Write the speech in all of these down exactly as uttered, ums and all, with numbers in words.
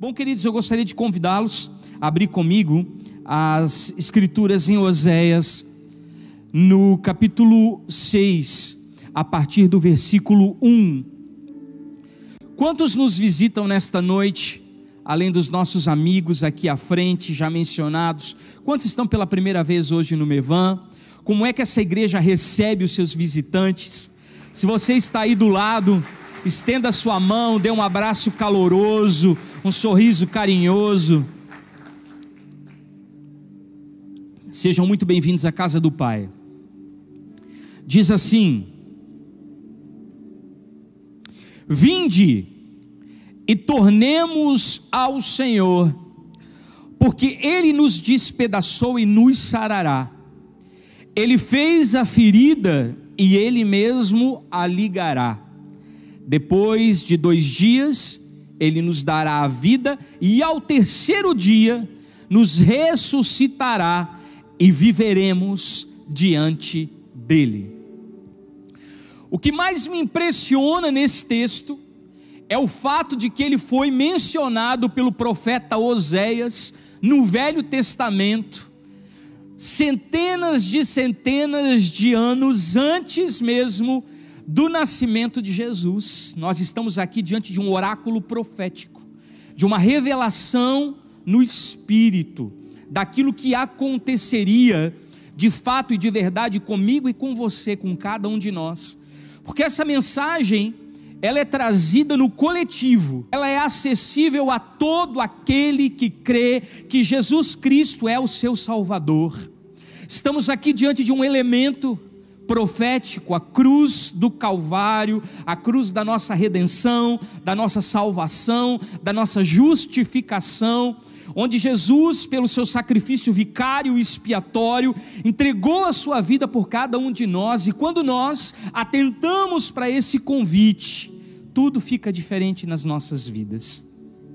Bom, queridos, eu gostaria de convidá-los a abrir comigo as escrituras em Oséias, no capítulo seis, a partir do versículo um. Quantos nos visitam nesta noite, além dos nossos amigos aqui à frente, já mencionados? Quantos estão pela primeira vez hoje no Mevan? Como é que essa igreja recebe os seus visitantes? Se você está aí do lado, estenda a sua mão, dê um abraço caloroso, um sorriso carinhoso. Sejam muito bem-vindos à casa do Pai. Diz assim: vinde e tornemos ao Senhor, porque Ele nos despedaçou e nos sarará. Ele fez a ferida e Ele mesmo a ligará. Depois de dois dias, Ele nos dará a vida, e ao terceiro dia nos ressuscitará e viveremos diante dEle. O que mais me impressiona nesse texto é o fato de que ele foi mencionado pelo profeta Oséias no Velho Testamento, centenas de centenas de anos antes mesmo do nascimento de Jesus. Nós estamos aqui diante de um oráculo profético, de uma revelação no Espírito, daquilo que aconteceria de fato e de verdade comigo e com você, com cada um de nós, porque essa mensagem, ela é trazida no coletivo, ela é acessível a todo aquele que crê que Jesus Cristo é o seu Salvador. Estamos aqui diante de um elemento profético, a cruz do Calvário, a cruz da nossa redenção, da nossa salvação, da nossa justificação, onde Jesus, pelo seu sacrifício vicário e expiatório, entregou a sua vida por cada um de nós. E quando nós atentamos para esse convite, tudo fica diferente nas nossas vidas.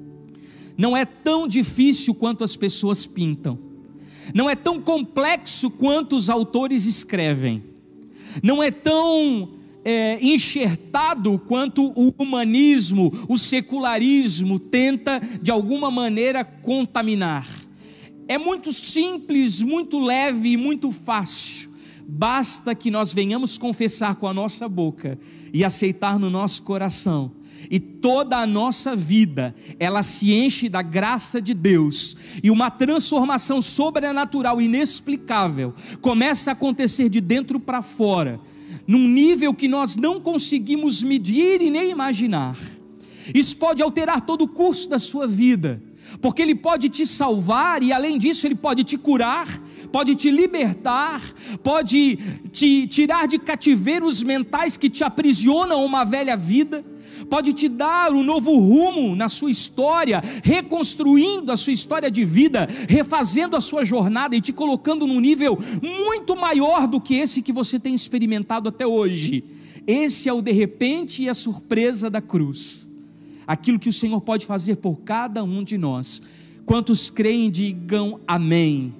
Não é tão difícil quanto as pessoas pintam, não é tão complexo quanto os autores escrevem, não é tão é, enxertado quanto o humanismo, o secularismo tenta de alguma maneira contaminar. É muito simples, muito leve e muito fácil. Basta que nós venhamos confessar com a nossa boca e aceitar no nosso coração, e toda a nossa vida, ela se enche da graça de Deus, e uma transformação sobrenatural, inexplicável, começa a acontecer de dentro para fora, num nível que nós não conseguimos medir e nem imaginar. Isso pode alterar todo o curso da sua vida, porque Ele pode te salvar, e além disso Ele pode te curar, pode te libertar, pode te tirar de cativeiros mentais que te aprisionam a uma velha vida, pode te dar um novo rumo na sua história, reconstruindo a sua história de vida, refazendo a sua jornada e te colocando num nível muito maior do que esse que você tem experimentado até hoje. Esse é o de repente e a surpresa da cruz, aquilo que o Senhor pode fazer por cada um de nós. Quantos creem, digam amém.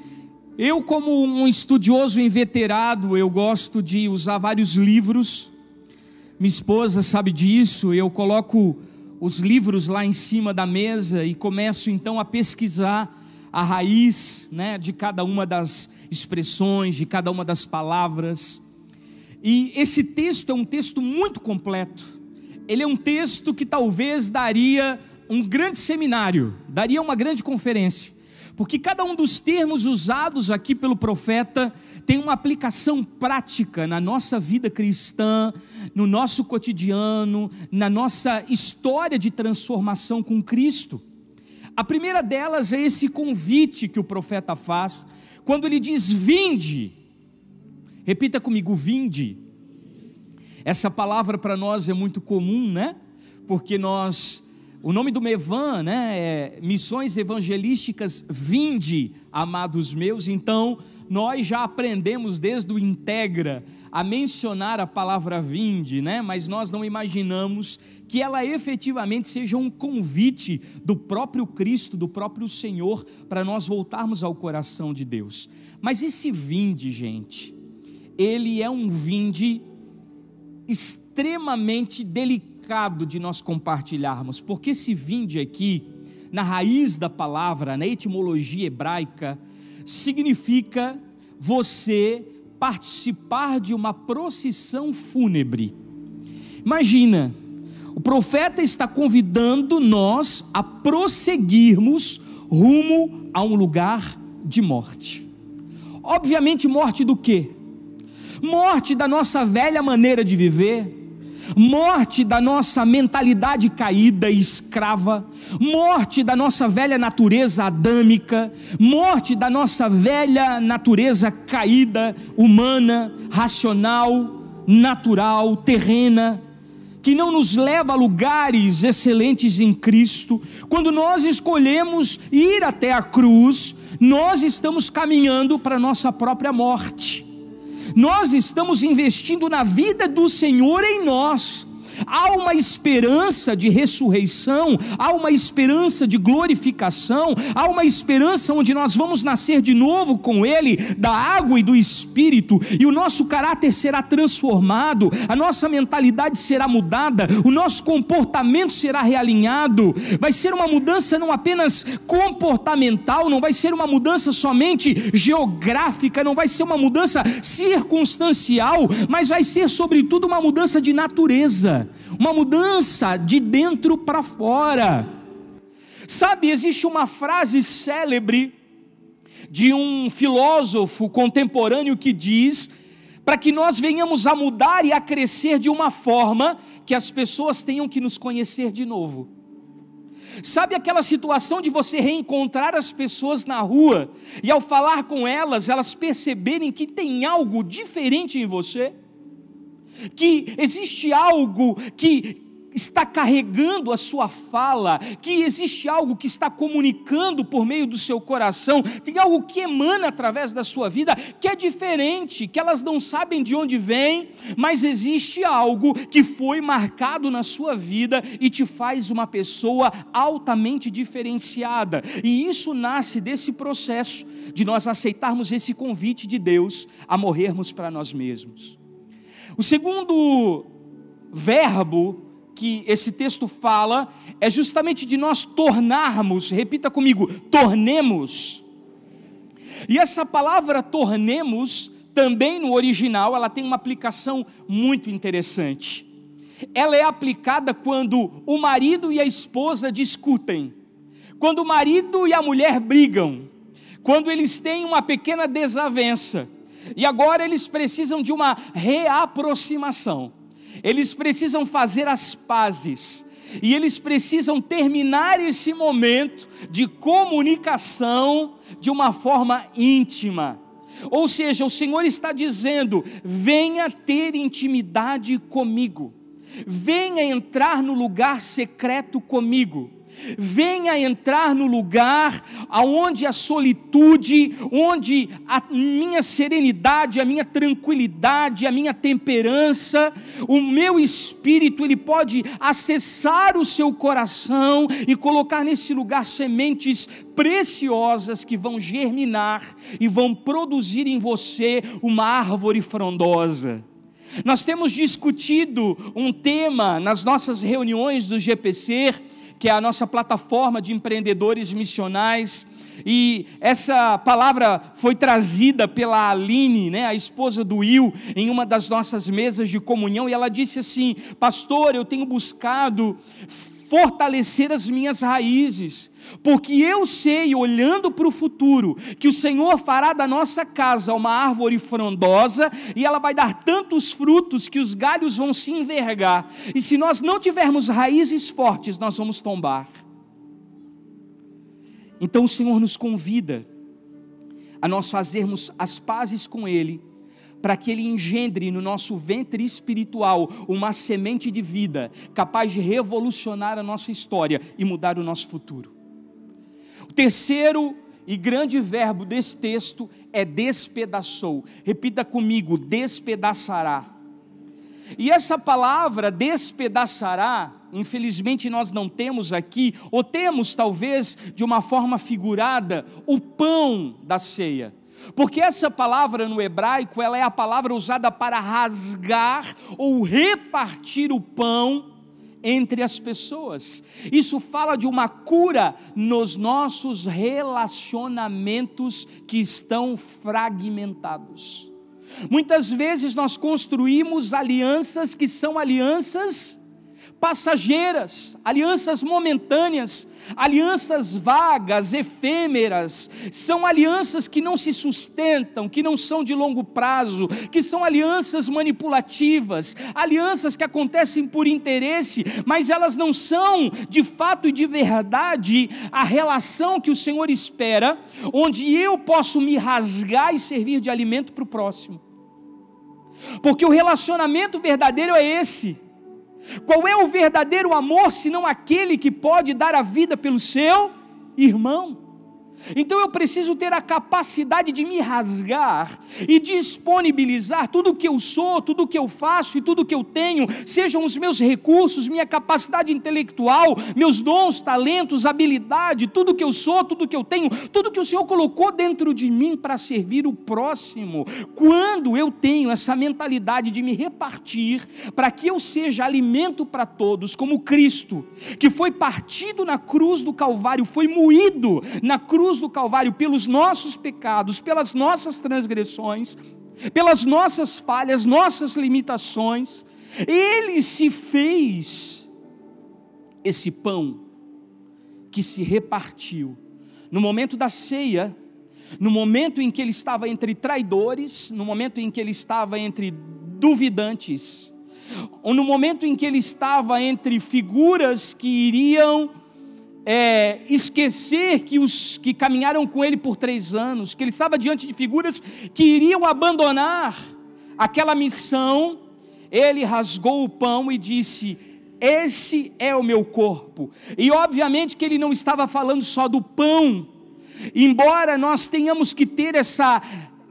Eu, como um estudioso inveterado, eu gosto de usar vários livros. Minha esposa sabe disso. Eu coloco os livros lá em cima da mesa e começo então a pesquisar a raiz, né, de cada uma das expressões, de cada uma das palavras. E esse texto é um texto muito completo. Ele é um texto que talvez daria um grande seminário, daria uma grande conferência, porque cada um dos termos usados aqui pelo profeta tem uma aplicação prática na nossa vida cristã, no nosso cotidiano, na nossa história de transformação com Cristo. A primeira delas é esse convite que o profeta faz, quando ele diz vinde. Repita comigo, vinde. Essa palavra para nós é muito comum, né? Porque nós, o nome do Mevan, né, é Missões Evangelísticas Vinde, amados meus. Então nós já aprendemos desde o Integra a mencionar a palavra vinde, né? Mas nós não imaginamos que ela efetivamente seja um convite do próprio Cristo, do próprio Senhor, para nós voltarmos ao coração de Deus. Mas esse vinde, gente, ele é um vinde extremamente delicado de nós compartilharmos, porque esse vinde aqui na raiz da palavra, na etimologia hebraica, significa você participar de uma procissão fúnebre. Imagina, o profeta está convidando nós a prosseguirmos rumo a um lugar de morte. Obviamente, morte do quê? Morte da nossa velha maneira de viver, morte da nossa mentalidade caída e escrava, morte da nossa velha natureza adâmica, morte da nossa velha natureza caída, humana, racional, natural, terrena, que não nos leva a lugares excelentes em Cristo. Quando nós escolhemos ir até a cruz, nós estamos caminhando para a nossa própria morte. Nós estamos investindo na vida do Senhor em nós. Há uma esperança de ressurreição, há uma esperança de glorificação, há uma esperança onde nós vamos nascer de novo com Ele, da água e do Espírito, e o nosso caráter será transformado, a nossa mentalidade será mudada, o nosso comportamento será realinhado. Vai ser uma mudança não apenas comportamental, não vai ser uma mudança somente geográfica, não vai ser uma mudança circunstancial, mas vai ser sobretudo uma mudança de natureza, uma mudança de dentro para fora. Sabe, existe uma frase célebre de um filósofo contemporâneo que diz: para que nós venhamos a mudar e a crescer de uma forma que as pessoas tenham que nos conhecer de novo. Sabe aquela situação de você reencontrar as pessoas na rua e ao falar com elas, elas perceberem que tem algo diferente em você? Que existe algo que está carregando a sua fala, que existe algo que está comunicando por meio do seu coração, tem algo que emana através da sua vida, que é diferente, que elas não sabem de onde vem, mas existe algo que foi marcado na sua vida e te faz uma pessoa altamente diferenciada. E isso nasce desse processo de nós aceitarmos esse convite de Deus a morrermos para nós mesmos. O segundo verbo que esse texto fala é justamente de nós tornarmos, repita comigo, tornemos. E essa palavra tornemos, também no original, ela tem uma aplicação muito interessante. Ela é aplicada quando o marido e a esposa discutem, quando o marido e a mulher brigam, quando eles têm uma pequena desavença, e agora eles precisam de uma reaproximação, eles precisam fazer as pazes, e eles precisam terminar esse momento de comunicação de uma forma íntima. Ou seja, o Senhor está dizendo: venha ter intimidade comigo, venha entrar no lugar secreto comigo, venha entrar no lugar aonde a solitude, onde a minha serenidade, a minha tranquilidade, a minha temperança, o meu espírito, ele pode acessar o seu coração e colocar nesse lugar sementes preciosas que vão germinar e vão produzir em você uma árvore frondosa. Nós temos discutido um tema nas nossas reuniões do G P C, que é a nossa plataforma de empreendedores missionais, e essa palavra foi trazida pela Aline, né, a esposa do Will, em uma das nossas mesas de comunhão, e ela disse assim: pastor, eu tenho buscado fortalecer as minhas raízes, porque eu sei, olhando para o futuro, que o Senhor fará da nossa casa uma árvore frondosa, e ela vai dar tantos frutos que os galhos vão se envergar, e se nós não tivermos raízes fortes, nós vamos tombar. Então o Senhor nos convida a nós fazermos as pazes com Ele, para que Ele engendre no nosso ventre espiritual uma semente de vida, capaz de revolucionar a nossa história e mudar o nosso futuro. O terceiro e grande verbo desse texto é despedaçou. Repita comigo: despedaçará. E essa palavra despedaçará, infelizmente nós não temos aqui, ou temos talvez de uma forma figurada, o pão da ceia. Porque essa palavra no hebraico, ela é a palavra usada para rasgar ou repartir o pão entre as pessoas. Isso fala de uma cura nos nossos relacionamentos que estão fragmentados. Muitas vezes nós construímos alianças que são alianças passageiras, alianças momentâneas, alianças vagas, efêmeras, são alianças que não se sustentam, que não são de longo prazo, que são alianças manipulativas, alianças que acontecem por interesse, mas elas não são de fato e de verdade a relação que o Senhor espera, onde eu posso me rasgar e servir de alimento para o próximo. Porque o relacionamento verdadeiro é esse. Qual é o verdadeiro amor, senão aquele que pode dar a vida pelo seu irmão? Então eu preciso ter a capacidade de me rasgar e disponibilizar tudo o que eu sou, tudo o que eu faço e tudo o que eu tenho, sejam os meus recursos, minha capacidade intelectual, meus dons, talentos, habilidade, tudo o que eu sou, tudo o que eu tenho, tudo que o Senhor colocou dentro de mim para servir o próximo. Quando eu tenho essa mentalidade de me repartir, para que eu seja alimento para todos, como Cristo, que foi partido na cruz do Calvário, foi moído na cruz do Calvário pelos nossos pecados, pelas nossas transgressões, pelas nossas falhas, nossas limitações, Ele se fez esse pão que se repartiu no momento da ceia, no momento em que Ele estava entre traidores, no momento em que Ele estava entre duvidantes, ou no momento em que Ele estava entre figuras que iriam É, esquecer que os que caminharam com ele por três anos, que ele estava diante de figuras que iriam abandonar aquela missão. Ele rasgou o pão e disse: esse é o meu corpo. E obviamente que ele não estava falando só do pão, embora nós tenhamos que ter essa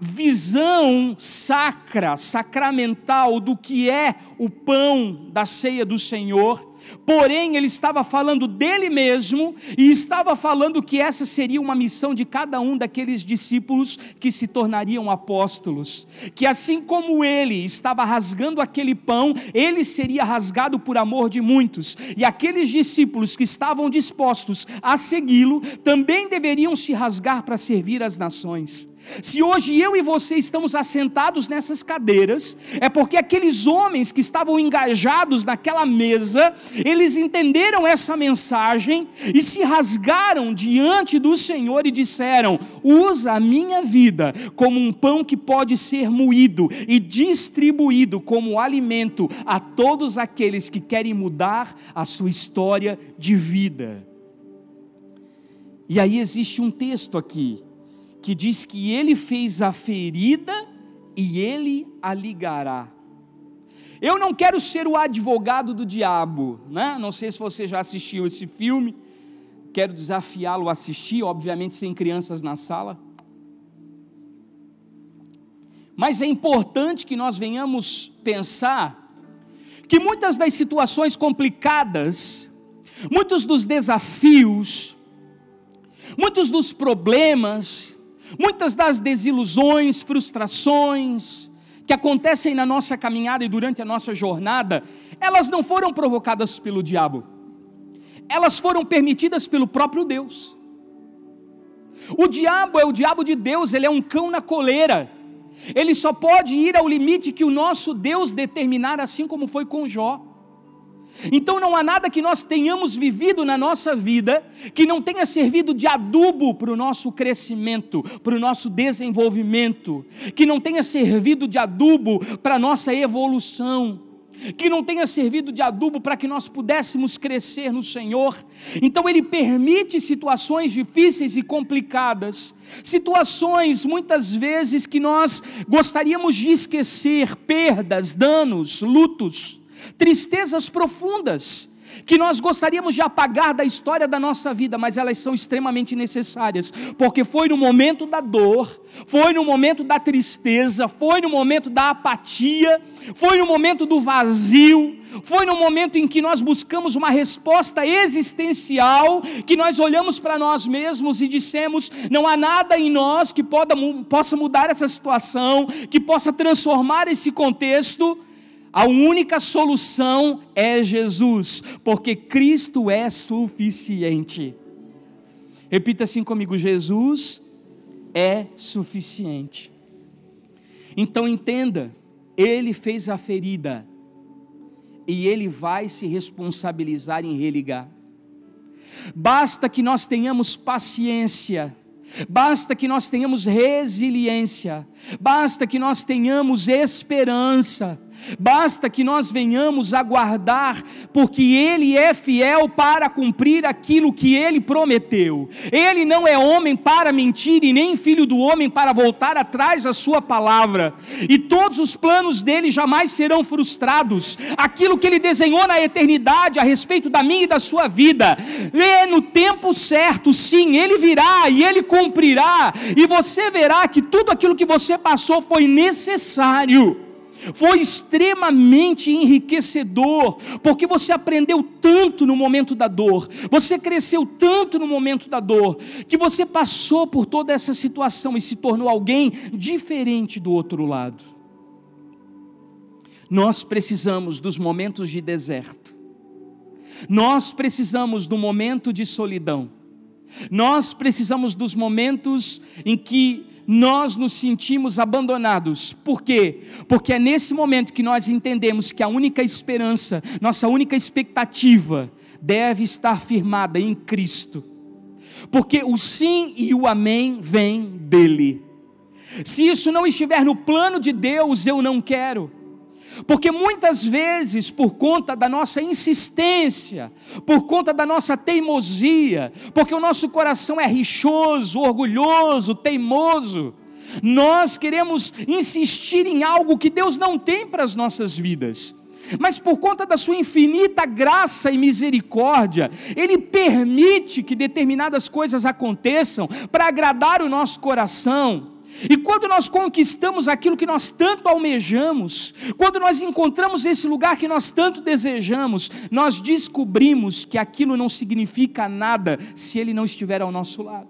visão sacra, sacramental do que é o pão da ceia do Senhor. Porém, ele estava falando dele mesmo e estava falando que essa seria uma missão de cada um daqueles discípulos que se tornariam apóstolos, que assim como ele estava rasgando aquele pão, ele seria rasgado por amor de muitos, e aqueles discípulos que estavam dispostos a segui-lo também deveriam se rasgar para servir as nações. Se hoje eu e você estamos assentados nessas cadeiras, é porque aqueles homens que estavam engajados naquela mesa, eles entenderam essa mensagem e se rasgaram diante do Senhor e disseram: usa a minha vida como um pão que pode ser moído e distribuído como alimento a todos aqueles que querem mudar a sua história de vida. E aí existe um texto aqui que diz que ele fez a ferida e ele a ligará. Eu não quero ser o advogado do diabo, né? Não sei se você já assistiu esse filme, quero desafiá-lo a assistir, obviamente sem crianças na sala. Mas é importante que nós venhamos pensar que muitas das situações complicadas, muitos dos desafios, muitos dos problemas, muitas das desilusões, frustrações que acontecem na nossa caminhada e durante a nossa jornada, elas não foram provocadas pelo diabo, elas foram permitidas pelo próprio Deus. O diabo é o diabo de Deus, ele é um cão na coleira, ele só pode ir ao limite que o nosso Deus determinar, assim como foi com Jó. Então não há nada que nós tenhamos vivido na nossa vida que não tenha servido de adubo para o nosso crescimento, para o nosso desenvolvimento, que não tenha servido de adubo para a nossa evolução, que não tenha servido de adubo para que nós pudéssemos crescer no Senhor. Então Ele permite situações difíceis e complicadas, situações muitas vezes que nós gostaríamos de esquecer, perdas, danos, lutos, tristezas profundas, que nós gostaríamos de apagar da história da nossa vida, mas elas são extremamente necessárias, porque foi no momento da dor, foi no momento da tristeza, foi no momento da apatia, foi no momento do vazio, foi no momento em que nós buscamos uma resposta existencial, que nós olhamos para nós mesmos e dissemos: não há nada em nós que poda, possa mudar essa situação, que possa transformar esse contexto. A única solução é Jesus, porque Cristo é suficiente. Repita assim comigo: Jesus é suficiente. Então entenda, Ele fez a ferida e Ele vai se responsabilizar em religar. Basta que nós tenhamos paciência, basta que nós tenhamos resiliência, basta que nós tenhamos esperança, basta que nós venhamos aguardar, porque Ele é fiel para cumprir aquilo que Ele prometeu. Ele não é homem para mentir, e nem filho do homem para voltar atrás da sua palavra, e todos os planos dele jamais serão frustrados. Aquilo que Ele desenhou na eternidade a respeito da minha e da sua vida, é no tempo certo, sim, Ele virá e Ele cumprirá, e você verá que tudo aquilo que você passou foi necessário. Foi extremamente enriquecedor, porque você aprendeu tanto no momento da dor, você cresceu tanto no momento da dor, que você passou por toda essa situação e se tornou alguém diferente do outro lado. Nós precisamos dos momentos de deserto, nós precisamos do momento de solidão, nós precisamos dos momentos em que nós nos sentimos abandonados. Por quê? Porque é nesse momento que nós entendemos que a única esperança, nossa única expectativa deve estar firmada em Cristo, porque o sim e o amém vem dele. Se isso não estiver no plano de Deus, eu não quero. Porque muitas vezes, por conta da nossa insistência, por conta da nossa teimosia, porque o nosso coração é rixoso, orgulhoso, teimoso, nós queremos insistir em algo que Deus não tem para as nossas vidas. Mas por conta da sua infinita graça e misericórdia, Ele permite que determinadas coisas aconteçam para agradar o nosso coração. E quando nós conquistamos aquilo que nós tanto almejamos, quando nós encontramos esse lugar que nós tanto desejamos, nós descobrimos que aquilo não significa nada se Ele não estiver ao nosso lado.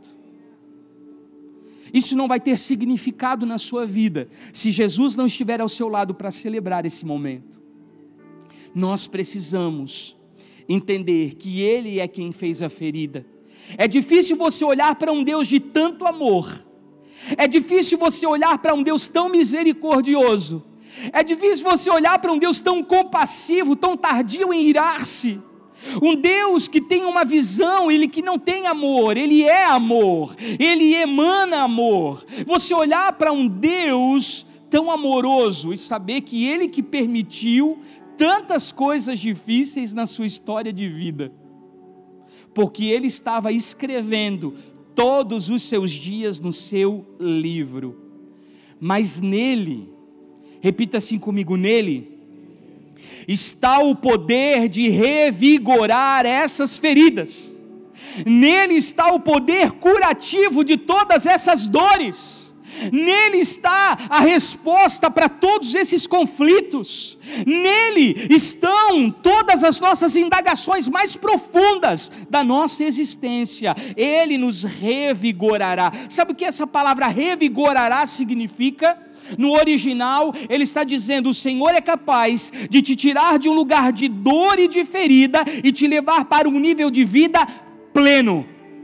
Isso não vai ter significado na sua vida se Jesus não estiver ao seu lado para celebrar esse momento. Nós precisamos entender que Ele é quem fez a ferida. É difícil você olhar para um Deus de tanto amor, é difícil você olhar para um Deus tão misericordioso, é difícil você olhar para um Deus tão compassivo, tão tardio em irar-se, um Deus que tem uma visão, Ele que não tem amor, Ele é amor, Ele emana amor. Você olhar para um Deus tão amoroso e saber que Ele que permitiu tantas coisas difíceis na sua história de vida, porque Ele estava escrevendo todos os seus dias no seu livro. Mas nele, repita assim comigo, nele está o poder de revigorar essas feridas, nele está o poder curativo de todas essas dores, nele está a resposta para todos esses conflitos, nele estão todas as nossas indagações mais profundas da nossa existência. Ele nos revigorará. Sabe o que essa palavra revigorará significa? No original, ele está dizendo: o Senhor é capaz de te tirar de um lugar de dor e de ferida e te levar para um nível de vida pleno.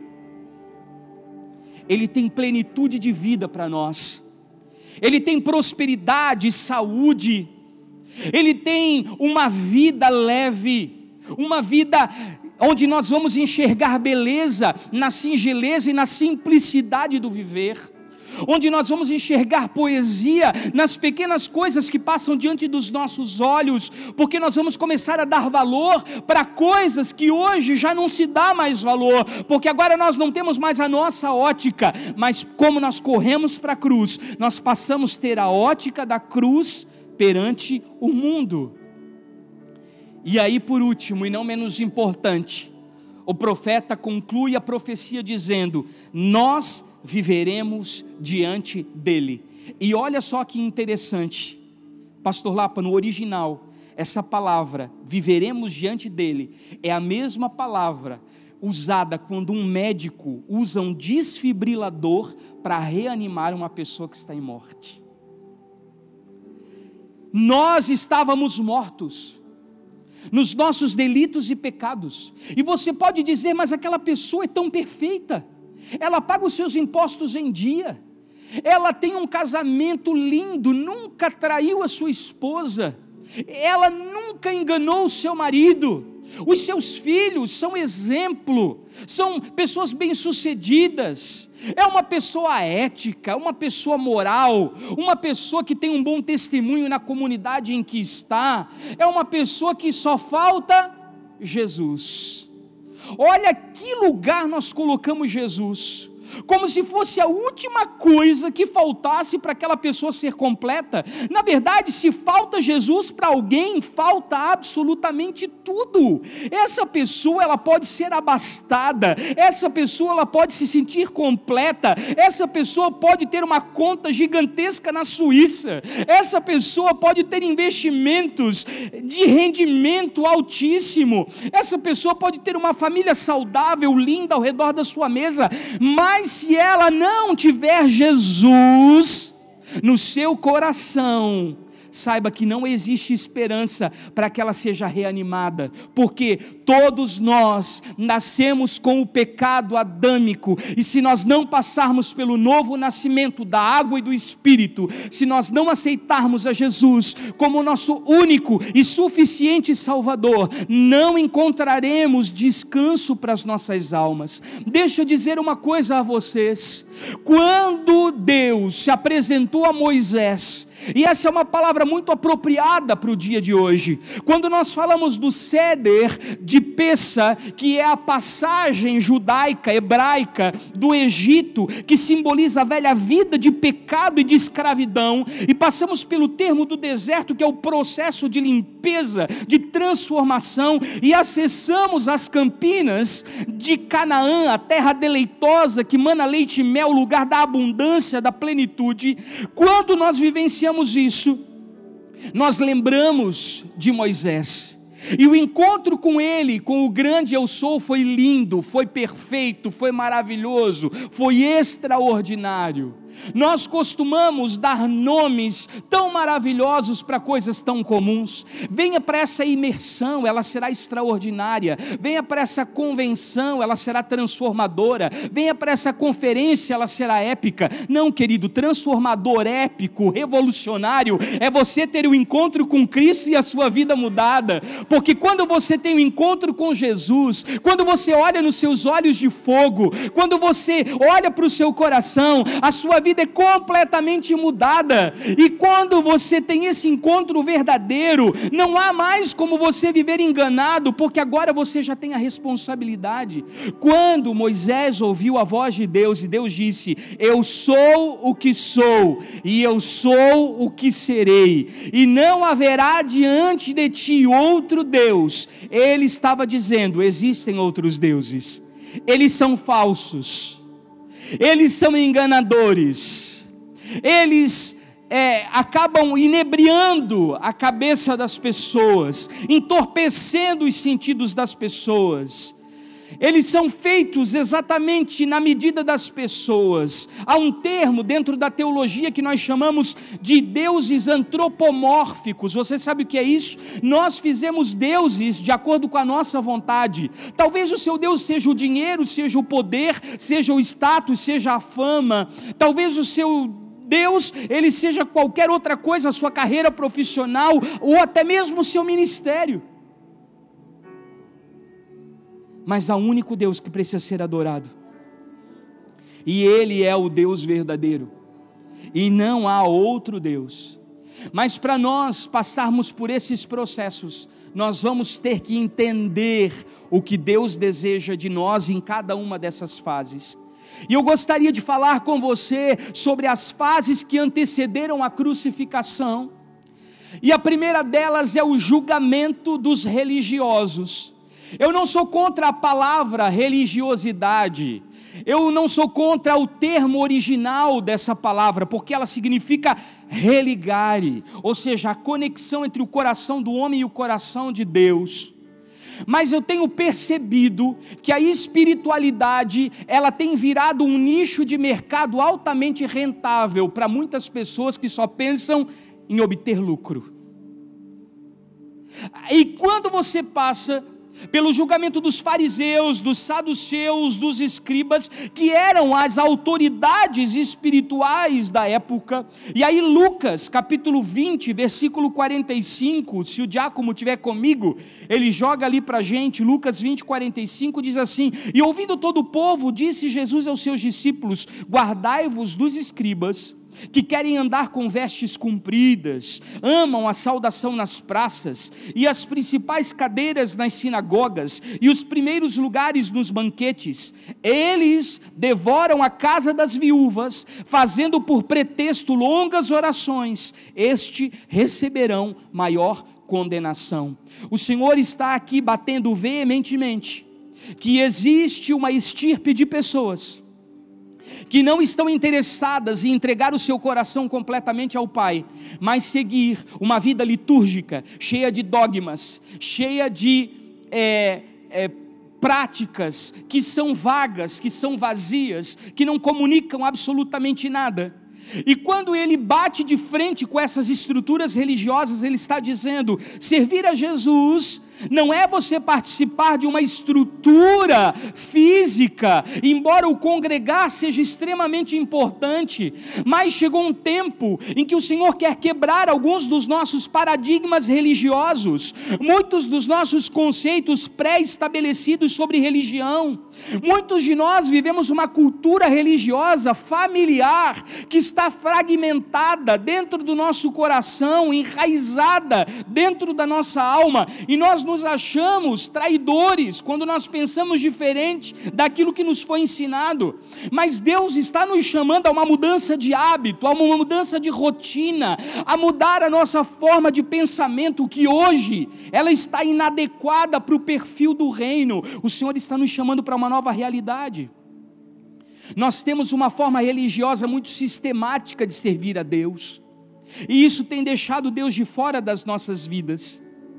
Ele tem plenitude de vida para nós, Ele tem prosperidade, saúde, Ele tem uma vida leve, uma vida onde nós vamos enxergar beleza na singeleza e na simplicidade do viver, onde nós vamos enxergar poesia nas pequenas coisas que passam diante dos nossos olhos, porque nós vamos começar a dar valor para coisas que hoje já não se dá mais valor, porque agora nós não temos mais a nossa ótica, mas como nós corremos para a cruz, nós passamos a ter a ótica da cruz perante o mundo. E aí, por último, e não menos importante, o profeta conclui a profecia dizendo: nós viveremos diante dele. E olha só que interessante, pastor Lapa, no original, essa palavra, viveremos diante dele, é a mesma palavra usada quando um médico usa um desfibrilador para reanimar uma pessoa que está em morte. nós estávamos mortos nos nossos delitos e pecados. E você pode dizer, mas aquela pessoa é tão perfeita, ela paga os seus impostos em dia, ela tem um casamento lindo, nunca traiu a sua esposa, ela nunca enganou o seu marido, os seus filhos são exemplo, são pessoas bem-sucedidas, é uma pessoa ética, uma pessoa moral, uma pessoa que tem um bom testemunho na comunidade em que está, é uma pessoa que só falta Jesus. Olha que lugar nós colocamos Jesus, como se fosse a última coisa que faltasse para aquela pessoa ser completa. Na verdade, se falta Jesus para alguém, falta absolutamente tudo. Essa pessoa, ela pode ser abastada, essa pessoa, ela pode se sentir completa, essa pessoa pode ter uma conta gigantesca na Suíça, essa pessoa pode ter investimentos de rendimento altíssimo, essa pessoa pode ter uma família saudável, linda ao redor da sua mesa, mas se ela não tiver Jesus no seu coração, saiba que não existe esperança para que ela seja reanimada, porque todos nós nascemos com o pecado adâmico, e se nós não passarmos pelo novo nascimento da água e do Espírito, se nós não aceitarmos a Jesus como nosso único e suficiente Salvador, não encontraremos descanso para as nossas almas. Deixa eu dizer uma coisa a vocês: quando Deus se apresentou a Moisés, e essa é uma palavra muito apropriada para o dia de hoje, quando nós falamos do Seder de Pessa, que é a passagem judaica, hebraica do Egito, que simboliza a velha vida de pecado e de escravidão, e passamos pelo termo do deserto, que é o processo de limpeza, de transformação, e acessamos as campinas de Canaã, a terra deleitosa que mana leite e mel, o lugar da abundância, da plenitude. Quando nós vivenciamos isso, nós lembramos de Moisés, e o encontro com ele, com o grande eu sou, foi lindo, foi perfeito, foi maravilhoso, foi extraordinário. Nós costumamos dar nomes tão maravilhosos para coisas tão comuns. Venha para essa imersão, ela será extraordinária. Venha para essa convenção, ela será transformadora. Venha para essa conferência, ela será épica. Não, querido, transformador, épico, revolucionário é você ter o encontro com Cristo e a sua vida mudada. Porque quando você tem o encontro com Jesus, quando você olha nos seus olhos de fogo, quando você olha para o seu coração, a sua vida é completamente mudada. E quando você tem esse encontro verdadeiro, não há mais como você viver enganado, porque agora você já tem a responsabilidade. Quando Moisés ouviu a voz de Deus, e Deus disse: eu sou o que sou, e eu sou o que serei, e não haverá diante de ti outro Deus. Ele estava dizendo: existem outros deuses, eles são falsos, eles são enganadores, eles é, acabam inebriando a cabeça das pessoas, entorpecendo os sentidos das pessoas. Eles são feitos exatamente na medida das pessoas. Há um termo dentro da teologia que nós chamamos de deuses antropomórficos. Você sabe o que é isso? Nós fizemos deuses de acordo com a nossa vontade. Talvez o seu Deus seja o dinheiro, seja o poder, seja o status, seja a fama. Talvez o seu Deus, ele seja qualquer outra coisa, a sua carreira profissional, ou até mesmo o seu ministério. Mas há um único Deus que precisa ser adorado, e Ele é o Deus verdadeiro, e não há outro Deus. Mas para nós passarmos por esses processos, nós vamos ter que entender o que Deus deseja de nós em cada uma dessas fases. E eu gostaria de falar com você sobre as fases que antecederam a crucificação, e a primeira delas é o julgamento dos religiosos. Eu não sou contra a palavra religiosidade, eu não sou contra o termo original dessa palavra, porque ela significa religare, ou seja, a conexão entre o coração do homem e o coração de Deus. Mas eu tenho percebido que a espiritualidade, ela tem virado um nicho de mercado altamente rentável para muitas pessoas que só pensam em obter lucro. E quando você passa pelo julgamento dos fariseus, dos saduceus, dos escribas, que eram as autoridades espirituais da época, e aí Lucas capítulo vinte, versículo quarenta e cinco, se o diácono estiver comigo, ele joga ali para a gente, Lucas vinte, quarenta e cinco, diz assim: e ouvindo todo o povo, disse Jesus aos seus discípulos: guardai-vos dos escribas, que querem andar com vestes compridas, amam a saudação nas praças, e as principais cadeiras nas sinagogas, e os primeiros lugares nos banquetes. Eles devoram a casa das viúvas, fazendo por pretexto longas orações. Este receberão maior condenação. O Senhor está aqui batendo veementemente que existe uma estirpe de pessoas que não estão interessadas em entregar o seu coração completamente ao Pai, mas seguir uma vida litúrgica, cheia de dogmas, cheia de é, é, práticas que são vagas, que são vazias, que não comunicam absolutamente nada. E quando ele bate de frente com essas estruturas religiosas, ele está dizendo: servir a Jesus não é você participar de uma estrutura física, embora o congregar seja extremamente importante, mas chegou um tempo em que o Senhor quer quebrar alguns dos nossos paradigmas religiosos, muitos dos nossos conceitos pré-estabelecidos sobre religião. Muitos de nós vivemos uma cultura religiosa familiar que está fragmentada dentro do nosso coração, enraizada dentro da nossa alma, e nós nos achamos traidores quando nós pensamos diferente daquilo que nos foi ensinado. Mas Deus está nos chamando a uma mudança de hábito, a uma mudança de rotina, a mudar a nossa forma de pensamento, que hoje ela está inadequada para o perfil do reino. O Senhor está nos chamando para uma nova realidade. Nós temos uma forma religiosa muito sistemática de servir a Deus, e isso tem deixado Deus de fora das nossas vidas.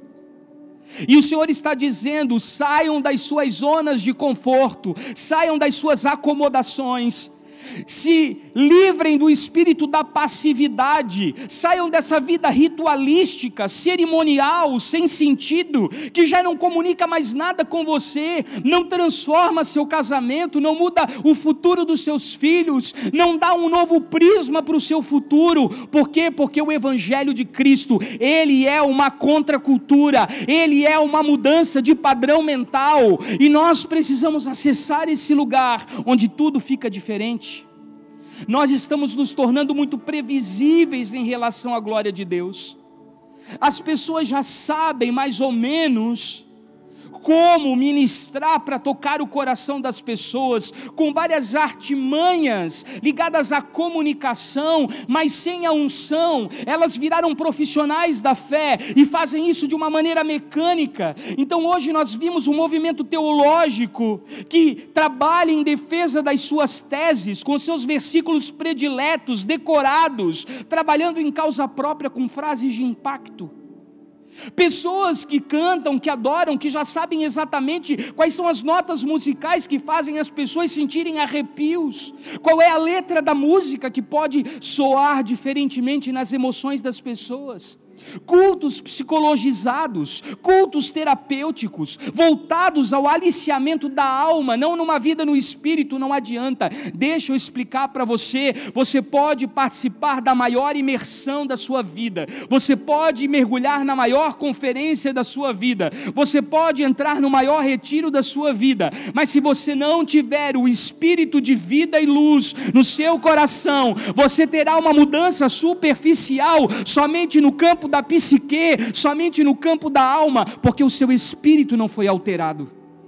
E o Senhor está dizendo: saiam das suas zonas de conforto, saiam das suas acomodações, se livrem do espírito da passividade, saiam dessa vida ritualística, cerimonial, sem sentido, que já não comunica mais nada com você, não transforma seu casamento, não muda o futuro dos seus filhos, não dá um novo prisma para o seu futuro. Por quê? Porque o Evangelho de Cristo, ele é uma contracultura, ele é uma mudança de padrão mental, e nós precisamos acessar esse lugar onde tudo fica diferente. Nós estamos nos tornando muito previsíveis em relação à glória de Deus. As pessoas já sabem mais ou menos como ministrar para tocar o coração das pessoas, com várias artimanhas ligadas à comunicação, mas sem a unção. Elas viraram profissionais da fé e fazem isso de uma maneira mecânica. Então hoje nós vimos um movimento teológico que trabalha em defesa das suas teses, com seus versículos prediletos, decorados, trabalhando em causa própria com frases de impacto. Pessoas que cantam, que adoram, que já sabem exatamente quais são as notas musicais que fazem as pessoas sentirem arrepios, qual é a letra da música que pode soar diferentemente nas emoções das pessoas. Cultos psicologizados, cultos terapêuticos, voltados ao aliciamento da alma, não numa vida no espírito. Não adianta. Deixa eu explicar para você. Você pode participar da maior imersão da sua vida, você pode mergulhar na maior conferência da sua vida, você pode entrar no maior retiro da sua vida, mas se você não tiver o espírito de vida e luz no seu coração, você terá uma mudança superficial somente no campo da psique, somente no campo da alma, porque o seu espírito não foi alterado.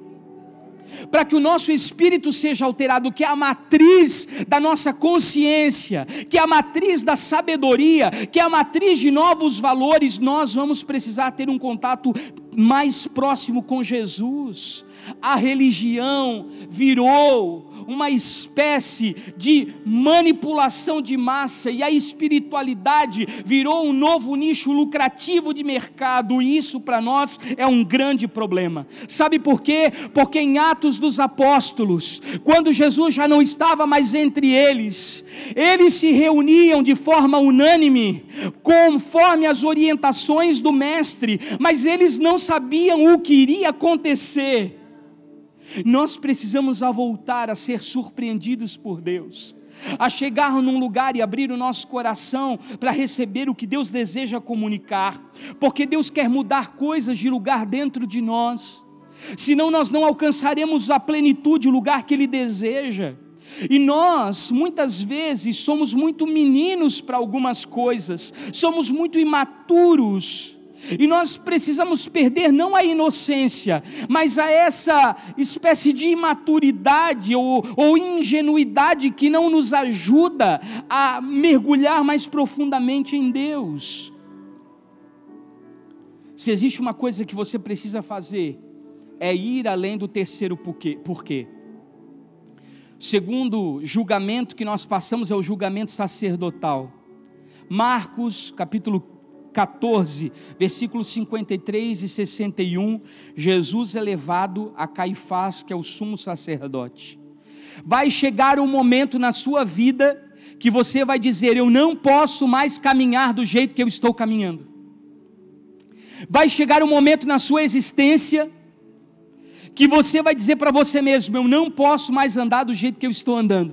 Para que o nosso espírito seja alterado, que é a matriz da nossa consciência, que é a matriz da sabedoria, que é a matriz de novos valores, nós vamos precisar ter um contato mais próximo com Jesus. a religião virou uma espécie de manipulação de massa e a espiritualidade virou um novo nicho lucrativo de mercado, e isso para nós é um grande problema. Sabe por quê? Porque em Atos dos Apóstolos, quando Jesus já não estava mais entre eles, eles se reuniam de forma unânime, conforme as orientações do mestre, mas eles não sabiam o que iria acontecer. Nós precisamos a voltar a ser surpreendidos por Deus, a chegar num lugar e abrir o nosso coração para receber o que Deus deseja comunicar, porque Deus quer mudar coisas de lugar dentro de nós, senão nós não alcançaremos a plenitude, o lugar que Ele deseja. E nós, muitas vezes, somos muito meninos para algumas coisas, somos muito imaturos, e nós precisamos perder não a inocência, mas a essa espécie de imaturidade ou, ou ingenuidade que não nos ajuda a mergulhar mais profundamente em Deus. Se existe uma coisa que você precisa fazer, é ir além do terceiro porquê. porquê. O segundo julgamento que nós passamos é o julgamento sacerdotal. Marcos capítulo catorze, versículos cinquenta e três e sessenta e um, Jesus é levado a Caifás, que é o sumo sacerdote. Vai chegar um momento na sua vida que você vai dizer: eu não posso mais caminhar do jeito que eu estou caminhando. Vai chegar um momento na sua existência que você vai dizer para você mesmo: eu não posso mais andar do jeito que eu estou andando.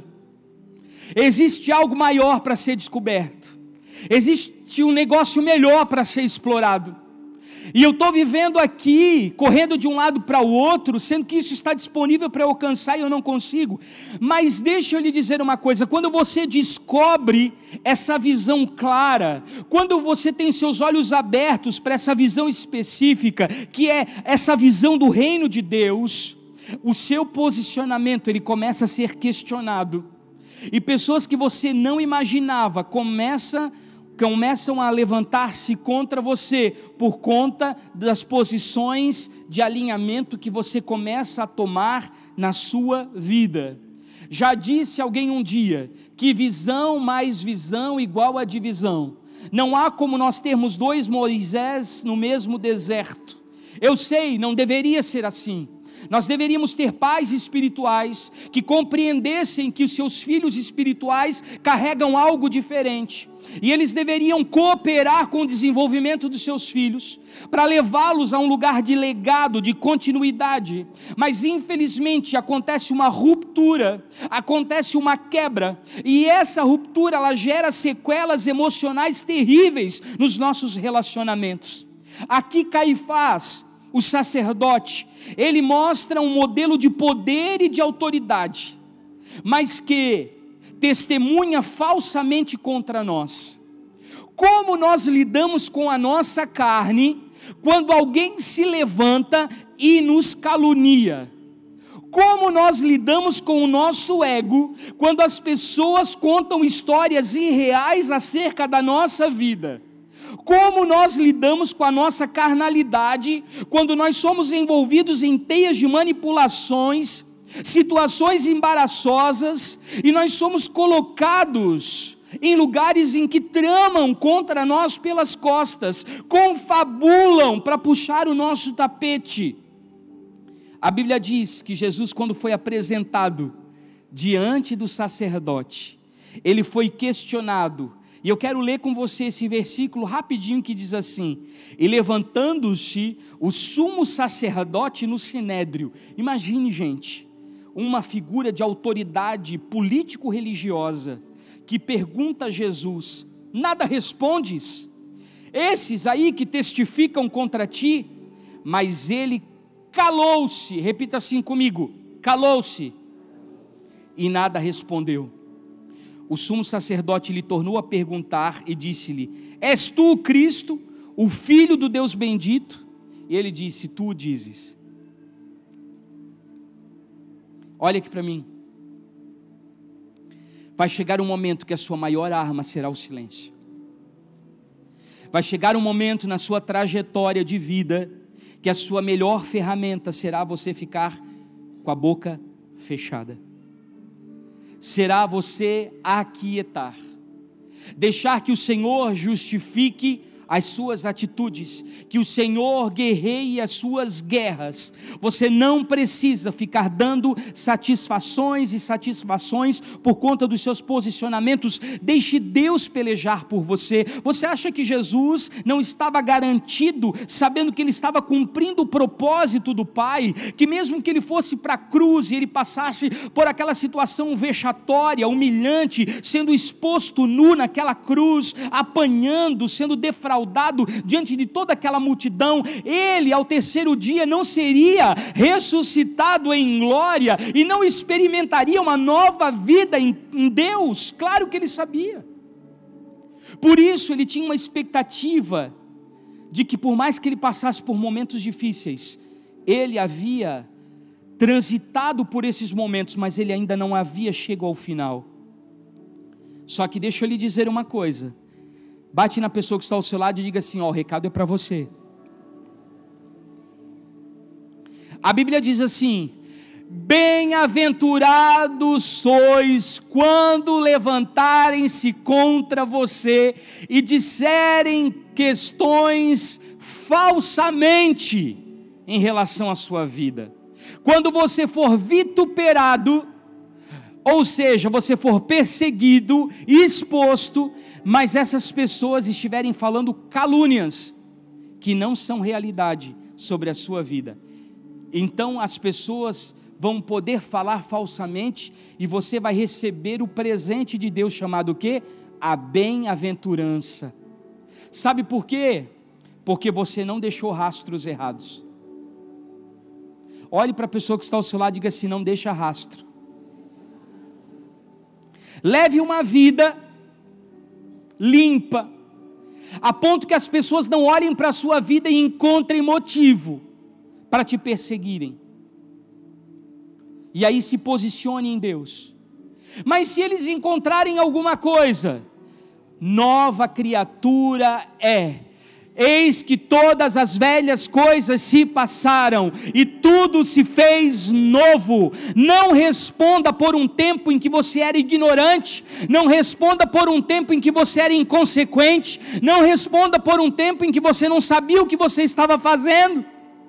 Existe algo maior para ser descoberto. Existe um negócio melhor para ser explorado. E eu estou vivendo aqui, correndo de um lado para o outro, sendo que isso está disponível para eu alcançar e eu não consigo. Mas deixa eu lhe dizer uma coisa: quando você descobre essa visão clara, quando você tem seus olhos abertos para essa visão específica, que é essa visão do reino de Deus, o seu posicionamento ele começa a ser questionado. E pessoas que você não imaginava começam começam a levantar-se contra você, por conta das posições de alinhamento que você começa a tomar na sua vida. Já disse alguém um dia, que visão mais visão igual a divisão. Não há como nós termos dois Moisés no mesmo deserto. Eu sei, não deveria ser assim. Nós deveríamos ter pais espirituais que compreendessem que os seus filhos espirituais carregam algo diferente, e eles deveriam cooperar com o desenvolvimento dos seus filhos, para levá-los a um lugar de legado, de continuidade. Mas infelizmente acontece uma ruptura, acontece uma quebra, e essa ruptura ela gera sequelas emocionais terríveis nos nossos relacionamentos. Aqui Caifás, o sacerdote, ele mostra um modelo de poder e de autoridade, mas que testemunha falsamente contra nós. Como nós lidamos com a nossa carne quando alguém se levanta e nos calunia? Como nós lidamos com o nosso ego quando as pessoas contam histórias irreais acerca da nossa vida? Como nós lidamos com a nossa carnalidade quando nós somos envolvidos em teias de manipulações, situações embaraçosas, e nós somos colocados em lugares em que tramam contra nós pelas costas, confabulam para puxar o nosso tapete. A Bíblia diz que Jesus, quando foi apresentado diante do sacerdote, ele foi questionado. E eu quero ler com você esse versículo rapidinho que diz assim: e levantando-se o sumo sacerdote no sinédrio. Imagine, gente, uma figura de autoridade político-religiosa que pergunta a Jesus: nada respondes? Esses aí que testificam contra ti. Mas ele calou-se, repita assim comigo: calou-se, e nada respondeu. O sumo sacerdote lhe tornou a perguntar e disse-lhe: és tu o Cristo, o Filho do Deus bendito? E ele disse: tu o dizes. Olha aqui para mim. Vai chegar um momento que a sua maior arma será o silêncio. Vai chegar um momento na sua trajetória de vida que a sua melhor ferramenta será você ficar com a boca fechada. Será você aquietar, deixar que o Senhor justifique as suas atitudes, que o Senhor guerreie as suas guerras. Você não precisa ficar dando satisfações e satisfações por conta dos seus posicionamentos. Deixe Deus pelejar por você. Você acha que Jesus não estava garantido, sabendo que ele estava cumprindo o propósito do Pai, que mesmo que ele fosse para a cruz e ele passasse por aquela situação vexatória, humilhante, sendo exposto nu naquela cruz, apanhando, sendo defraudado diante de toda aquela multidão, ele ao terceiro dia não seria ressuscitado em glória e não experimentaria uma nova vida em, em Deus? Claro que ele sabia. Por isso ele tinha uma expectativa de que, por mais que ele passasse por momentos difíceis, ele havia transitado por esses momentos, mas ele ainda não havia chegado ao final. Só que deixa eu lhe dizer uma coisa. Bate na pessoa que está ao seu lado e diga assim: ó, o recado é para você. A Bíblia diz assim: bem-aventurados sois quando levantarem-se contra você e disserem questões falsamente em relação à sua vida. Quando você for vituperado, ou seja, você for perseguido, exposto, mas essas pessoas estiverem falando calúnias que não são realidade sobre a sua vida, então as pessoas vão poder falar falsamente e você vai receber o presente de Deus chamado o quê? A bem-aventurança. Sabe por quê? Porque você não deixou rastros errados. Olhe para a pessoa que está ao seu lado e diga assim: não deixa rastro. Leve uma vida limpa, a ponto que as pessoas não olhem para a sua vida e encontrem motivo para te perseguirem. E aí se posicione em Deus. Mas se eles encontrarem alguma coisa, nova criatura é. Eis que todas as velhas coisas se passaram e tudo se fez novo. Não responda por um tempo em que você era ignorante, não responda por um tempo em que você era inconsequente, não responda por um tempo em que você não sabia o que você estava fazendo.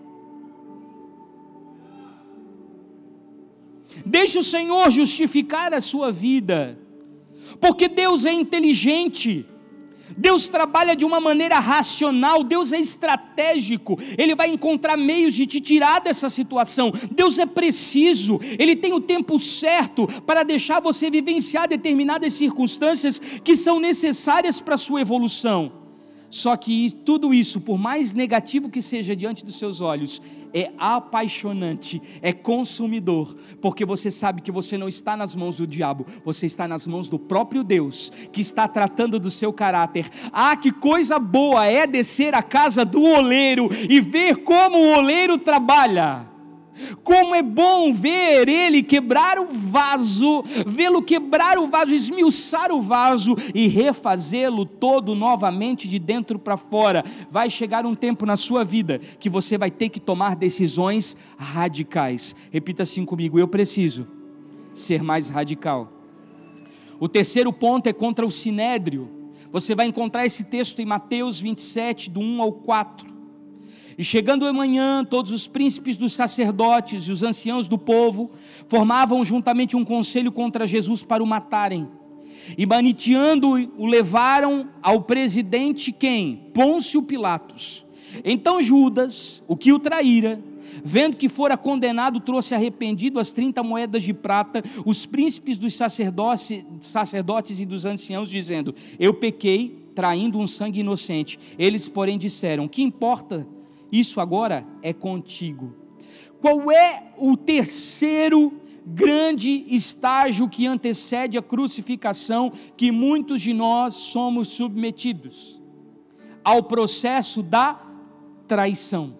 Deixe o Senhor justificar a sua vida, porque Deus é inteligente. Deus trabalha de uma maneira racional, Deus é estratégico, Ele vai encontrar meios de te tirar dessa situação. Deus é preciso, Ele tem o tempo certo para deixar você vivenciar determinadas circunstâncias que são necessárias para a sua evolução. Só que tudo isso, por mais negativo que seja diante dos seus olhos, é apaixonante, é consumidor, porque você sabe que você não está nas mãos do diabo, você está nas mãos do próprio Deus, que está tratando do seu caráter. Ah, que coisa boa é descer à casa do oleiro e ver como o oleiro trabalha. Como é bom ver ele quebrar o vaso, vê-lo quebrar o vaso, esmiuçar o vaso e refazê-lo todo novamente de dentro para fora. Vai chegar um tempo na sua vida que você vai ter que tomar decisões radicais. Repita assim comigo: eu preciso ser mais radical. O terceiro ponto é contra o sinédrio. Você vai encontrar esse texto em Mateus vinte e sete, do um ao quatro. E chegando amanhã, todos os príncipes dos sacerdotes e os anciãos do povo formavam juntamente um conselho contra Jesus para o matarem. E maniteando-o, o levaram ao presidente quem? Pôncio Pilatos. Então Judas, o que o traíra, vendo que fora condenado, trouxe arrependido as trinta moedas de prata, os príncipes dos sacerdotes, sacerdotes e dos anciãos, dizendo: eu pequei, traindo um sangue inocente. Eles, porém, disseram: que importa? Isso agora é contigo. Qual é o terceiro grande estágio que antecede a crucificação, que muitos de nós somos submetidos? Ao processo da traição.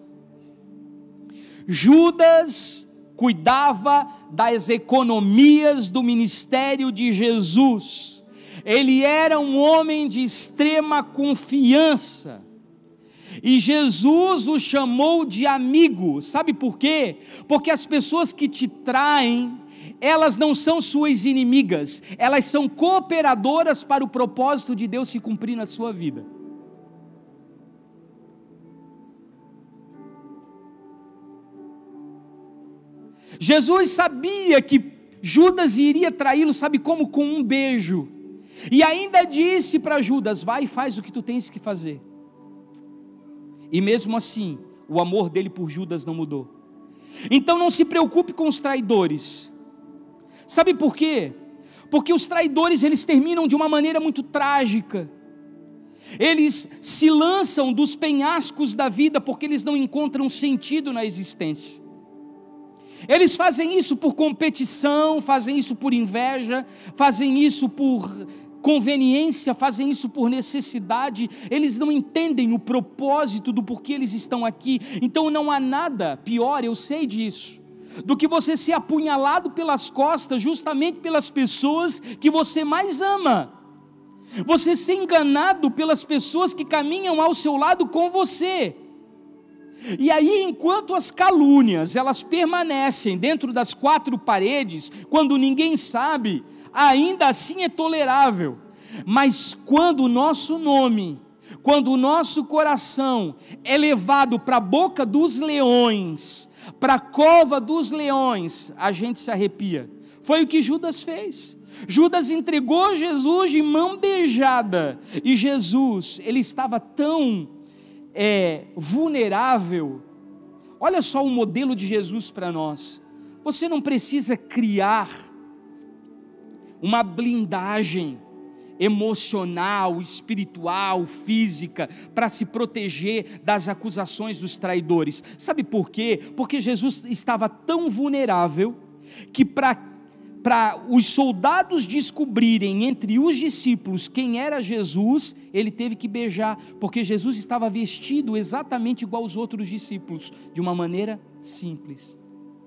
Judas cuidava das economias do ministério de Jesus. Ele era um homem de extrema confiança. E Jesus o chamou de amigo. Sabe por quê? Porque as pessoas que te traem, elas não são suas inimigas, elas são cooperadoras para o propósito de Deus se cumprir na sua vida. Jesus sabia que Judas iria traí-lo, sabe como? Com um beijo. E ainda disse para Judas: vai e faz o que tu tens que fazer. E mesmo assim, o amor dele por Judas não mudou. Então não se preocupe com os traidores. Sabe por quê? Porque os traidores, eles terminam de uma maneira muito trágica. Eles se lançam dos penhascos da vida porque eles não encontram sentido na existência. Eles fazem isso por competição, fazem isso por inveja, fazem isso por conveniência, fazem isso por necessidade. Eles não entendem o propósito do porquê eles estão aqui. Então não há nada pior, eu sei disso, do que você ser apunhalado pelas costas justamente pelas pessoas que você mais ama. Você ser enganado pelas pessoas que caminham ao seu lado com você. E aí, enquanto as calúnias, elas permanecem dentro das quatro paredes, quando ninguém sabe, ainda assim é tolerável. Mas quando o nosso nome, quando o nosso coração é levado para a boca dos leões, para a cova dos leões, a gente se arrepia. Foi o que Judas fez. Judas entregou Jesus de mão beijada, e Jesus, ele estava tão é, vulnerável. Olha só o modelo de Jesus para nós. Você não precisa criar uma blindagem emocional, espiritual, física, para se proteger das acusações dos traidores. Sabe por quê? Porque Jesus estava tão vulnerável, que para para os soldados descobrirem entre os discípulos quem era Jesus, ele teve que beijar, porque Jesus estava vestido exatamente igual aos outros discípulos, de uma maneira simples.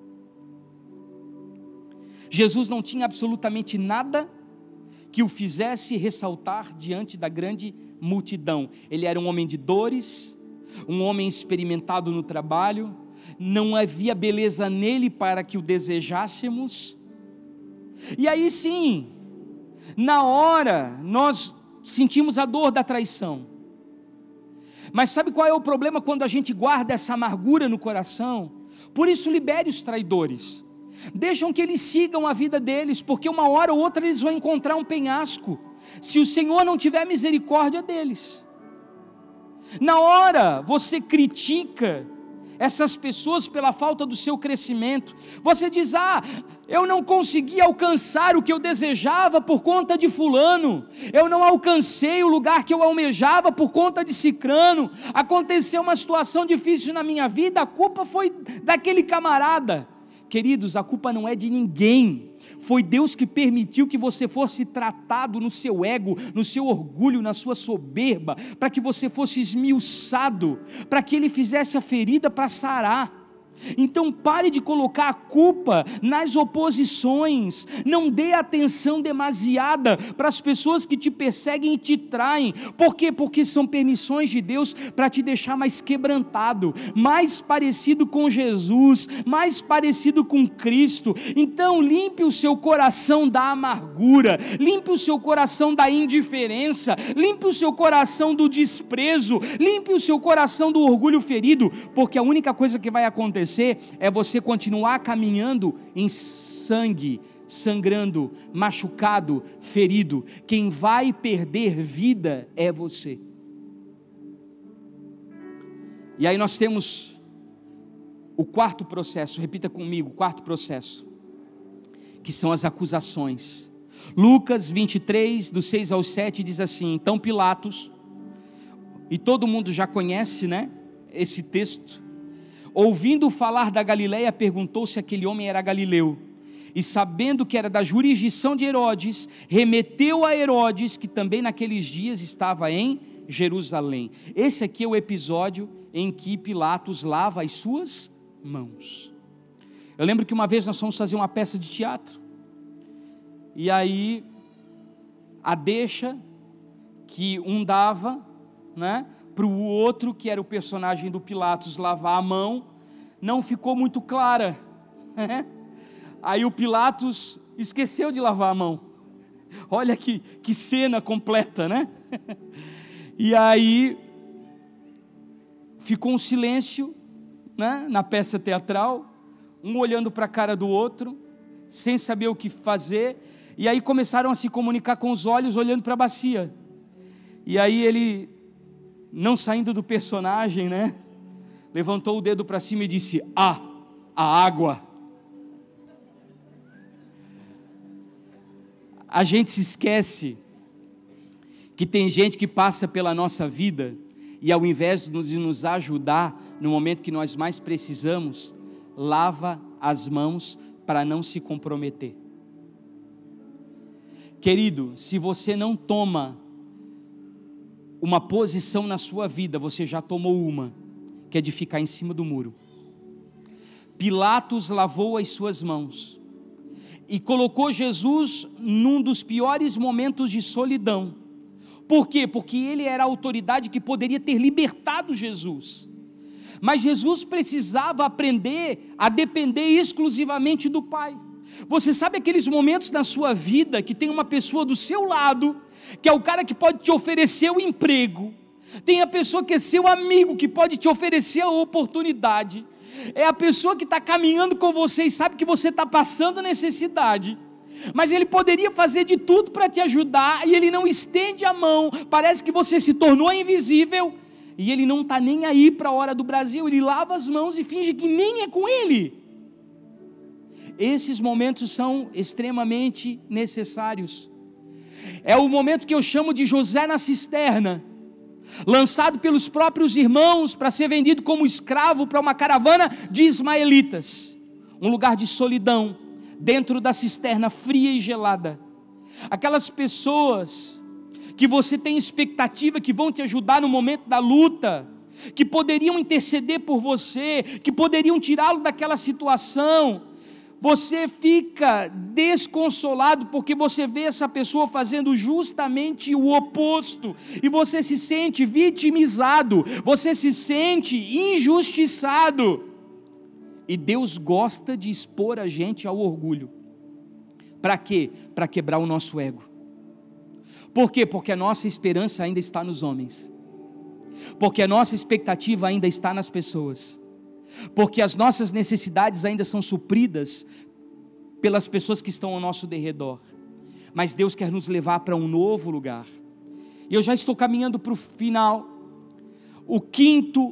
Jesus não tinha absolutamente nada que o fizesse ressaltar diante da grande multidão. Ele era um homem de dores, um homem experimentado no trabalho, não havia beleza nele para que o desejássemos. E aí sim, na hora, nós sentimos a dor da traição. Mas sabe qual é o problema quando a gente guarda essa amargura no coração? Por isso libere os traidores. Deixam que eles sigam a vida deles, porque uma hora ou outra eles vão encontrar um penhasco, se o Senhor não tiver misericórdia deles. Na hora você critica essas pessoas pela falta do seu crescimento, você diz: ah, eu não consegui alcançar o que eu desejava por conta de fulano, eu não alcancei o lugar que eu almejava por conta de cicrano, aconteceu uma situação difícil na minha vida, a culpa foi daquele camarada. Queridos, a culpa não é de ninguém, foi Deus que permitiu que você fosse tratado no seu ego, no seu orgulho, na sua soberba, para que você fosse esmiuçado, para que Ele fizesse a ferida para sarar. Então pare de colocar a culpa nas oposições, não dê atenção demasiada para as pessoas que te perseguem e te traem. Por quê? Porque são permissões de Deus para te deixar mais quebrantado, mais parecido com Jesus, mais parecido com Cristo. Então limpe o seu coração da amargura, limpe o seu coração da indiferença, limpe o seu coração do desprezo, limpe o seu coração do orgulho ferido, porque a única coisa que vai acontecer é você continuar caminhando em sangue, sangrando, machucado, ferido. Quem vai perder vida é você. E aí nós temos o quarto processo, repita comigo, o quarto processo, que são as acusações. Lucas vinte e três, do seis ao sete, diz assim: então Pilatos, e todo mundo já conhece, né, esse texto, ouvindo falar da Galileia, perguntou se aquele homem era galileu, e sabendo que era da jurisdição de Herodes, remeteu a Herodes, que também naqueles dias estava em Jerusalém. Esse aqui é o episódio em que Pilatos lava as suas mãos. Eu lembro que uma vez nós fomos fazer uma peça de teatro, e aí a deixa que um dava né, para o outro, que era o personagem do Pilatos, lavar a mão, não ficou muito clara, né? Aí o Pilatos esqueceu de lavar a mão. Olha que, que cena completa, né? E aí ficou um silêncio, né, na peça teatral, um olhando para a cara do outro, sem saber o que fazer, e aí começaram a se comunicar com os olhos, olhando para a bacia. E aí ele, não saindo do personagem, né, levantou o dedo para cima e disse: ah, a água. A gente se esquece que tem gente que passa pela nossa vida e, ao invés de nos ajudar no momento que nós mais precisamos, lava as mãos para não se comprometer. Querido, se você não toma uma posição na sua vida, você já tomou uma, que é de ficar em cima do muro. Pilatos lavou as suas mãos e colocou Jesus num dos piores momentos de solidão. Por quê? Porque ele era a autoridade que poderia ter libertado Jesus. Mas Jesus precisava aprender a depender exclusivamente do Pai. Você sabe aqueles momentos na sua vida que tem uma pessoa do seu lado, que é o cara que pode te oferecer o emprego, tem a pessoa que é seu amigo, que pode te oferecer a oportunidade, é a pessoa que está caminhando com você e sabe que você está passando necessidade, mas ele poderia fazer de tudo para te ajudar, e ele não estende a mão, parece que você se tornou invisível, e ele não está nem aí para a hora do Brasil, ele lava as mãos e finge que nem é com ele. Esses momentos são extremamente necessários. É o momento que eu chamo de José na cisterna, lançado pelos próprios irmãos para ser vendido como escravo para uma caravana de ismaelitas, um lugar de solidão, dentro da cisterna fria e gelada. Aquelas pessoas que você tem expectativa que vão te ajudar no momento da luta, que poderiam interceder por você, que poderiam tirá-lo daquela situação, você fica desconsolado porque você vê essa pessoa fazendo justamente o oposto, e você se sente vitimizado, você se sente injustiçado. E Deus gosta de expor a gente ao orgulho. Para quê? Para quebrar o nosso ego. Por quê? Porque a nossa esperança ainda está nos homens, porque a nossa expectativa ainda está nas pessoas, porque as nossas necessidades ainda são supridas pelas pessoas que estão ao nosso derredor. Mas Deus quer nos levar para um novo lugar, e eu já estou caminhando para o final. O quinto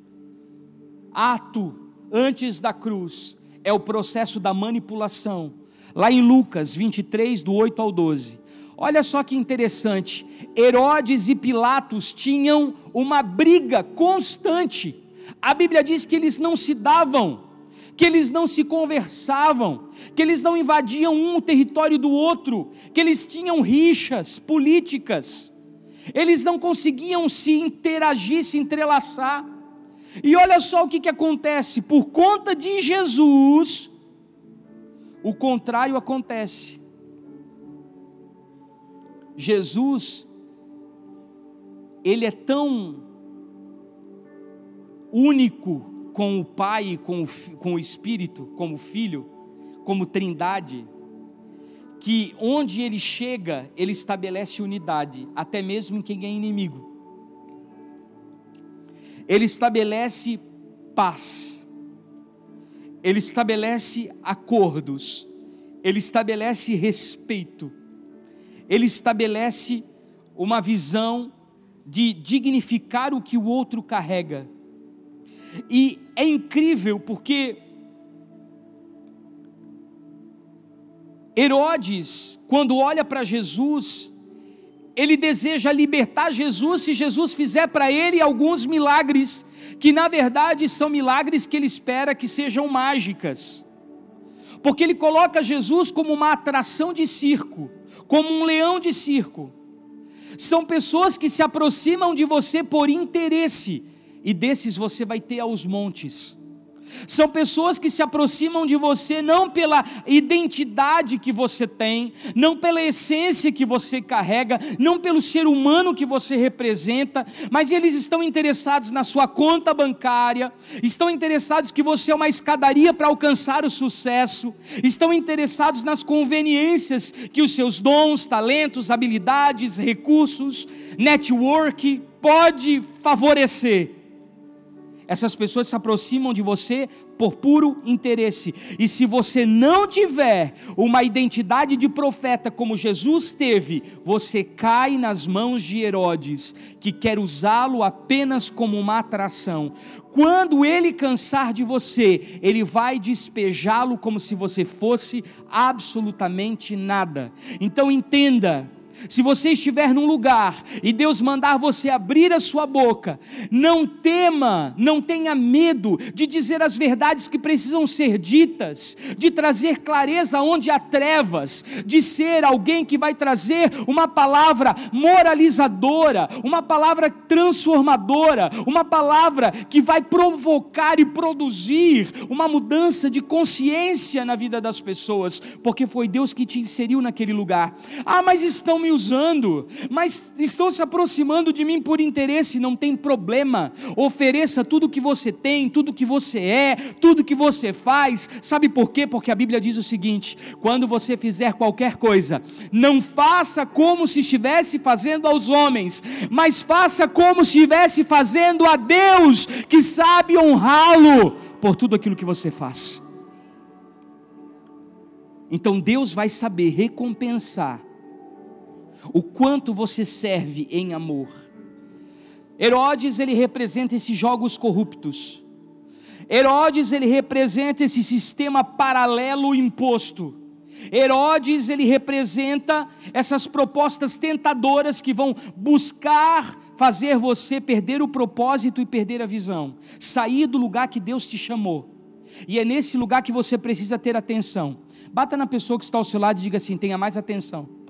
ato antes da cruz é o processo da manipulação, lá em Lucas vinte e três, do oito ao doze. Olha só que interessante, Herodes e Pilatos tinham uma briga constante. A Bíblia diz que eles não se davam, que eles não se conversavam, que eles não invadiam um o território do outro, que eles tinham rixas políticas, eles não conseguiam se interagir, se entrelaçar. E olha só o que, que acontece, por conta de Jesus, o contrário acontece. Jesus, ele é tão único com o Pai, com o, com o Espírito, como Filho, como Trindade, que onde ele chega, ele estabelece unidade, até mesmo em quem é inimigo. Ele estabelece paz, ele estabelece acordos, ele estabelece respeito, ele estabelece uma visão de dignificar o que o outro carrega. E é incrível porque Herodes, quando olha para Jesus, ele deseja libertar Jesus se Jesus fizer para ele alguns milagres, que na verdade são milagres que ele espera que sejam mágicas, porque ele coloca Jesus como uma atração de circo, como um leão de circo. São pessoas que se aproximam de você por interesse, e desses você vai ter aos montes. São pessoas que se aproximam de você não pela identidade que você tem, não pela essência que você carrega, não pelo ser humano que você representa, mas eles estão interessados na sua conta bancária, estão interessados que você é uma escadaria para alcançar o sucesso, estão interessados nas conveniências que os seus dons, talentos, habilidades, recursos, network pode favorecer. Essas pessoas se aproximam de você por puro interesse. E se você não tiver uma identidade de profeta como Jesus teve, você cai nas mãos de Herodes, que quer usá-lo apenas como uma atração. Quando ele cansar de você, ele vai despejá-lo como se você fosse absolutamente nada. Então entenda, se você estiver num lugar e Deus mandar você abrir a sua boca, não tema, não tenha medo de dizer as verdades que precisam ser ditas, de trazer clareza onde há trevas, de ser alguém que vai trazer uma palavra moralizadora, uma palavra transformadora, uma palavra que vai provocar e produzir uma mudança de consciência na vida das pessoas, porque foi Deus que te inseriu naquele lugar. Ah, mas estão me usando, mas estão se aproximando de mim por interesse. Não tem problema, ofereça tudo que você tem, tudo que você é, tudo que você faz. Sabe por quê? Porque a Bíblia diz o seguinte: quando você fizer qualquer coisa, não faça como se estivesse fazendo aos homens, mas faça como se estivesse fazendo a Deus, que sabe honrá-lo por tudo aquilo que você faz. Então Deus vai saber recompensar o quanto você serve em amor. Herodes, ele representa esses jogos corruptos. Herodes, ele representa esse sistema paralelo imposto. Herodes, ele representa essas propostas tentadoras que vão buscar fazer você perder o propósito e perder a visão, sair do lugar que Deus te chamou. E é nesse lugar que você precisa ter atenção. Bata na pessoa que está ao seu lado e diga assim: tenha mais atenção.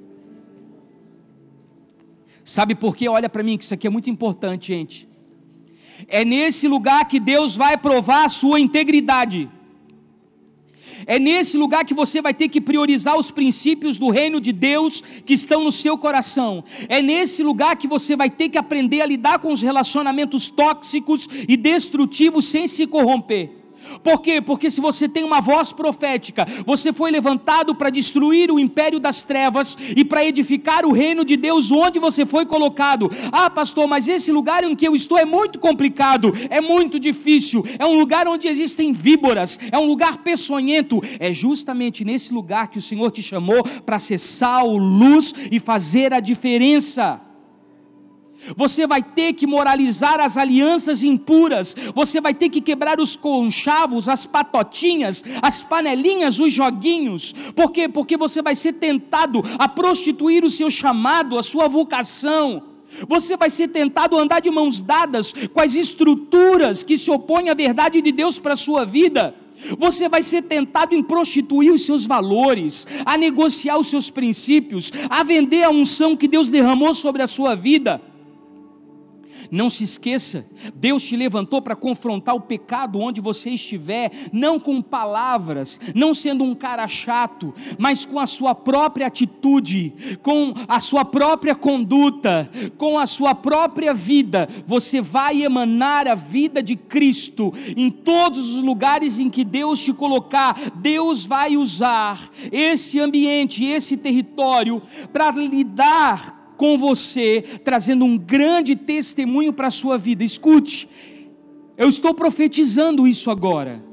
Sabe por quê? Olha para mim, que isso aqui é muito importante, gente. É nesse lugar que Deus vai provar a sua integridade. É nesse lugar que você vai ter que priorizar os princípios do reino de Deus que estão no seu coração. É nesse lugar que você vai ter que aprender a lidar com os relacionamentos tóxicos e destrutivos sem se corromper. Por quê? Porque se você tem uma voz profética, você foi levantado para destruir o império das trevas e para edificar o reino de Deus onde você foi colocado. Ah, pastor, mas esse lugar em que eu estou é muito complicado, é muito difícil, é um lugar onde existem víboras, é um lugar peçonhento. É justamente nesse lugar que o Senhor te chamou para ser sal, luz e fazer a diferença. Você vai ter que moralizar as alianças impuras, você vai ter que quebrar os conchavos, as patotinhas, as panelinhas, os joguinhos. Por quê? Porque você vai ser tentado a prostituir o seu chamado, a sua vocação. Você vai ser tentado a andar de mãos dadas com as estruturas que se opõem à verdade de Deus para a sua vida. Você vai ser tentado em prostituir os seus valores, a negociar os seus princípios, a vender a unção que Deus derramou sobre a sua vida. Não se esqueça, Deus te levantou para confrontar o pecado onde você estiver, não com palavras, não sendo um cara chato, mas com a sua própria atitude, com a sua própria conduta, com a sua própria vida. Você vai emanar a vida de Cristo em todos os lugares em que Deus te colocar. Deus vai usar esse ambiente, esse território para lidar com você, trazendo um grande testemunho para a sua vida. Escute, eu estou profetizando isso agora.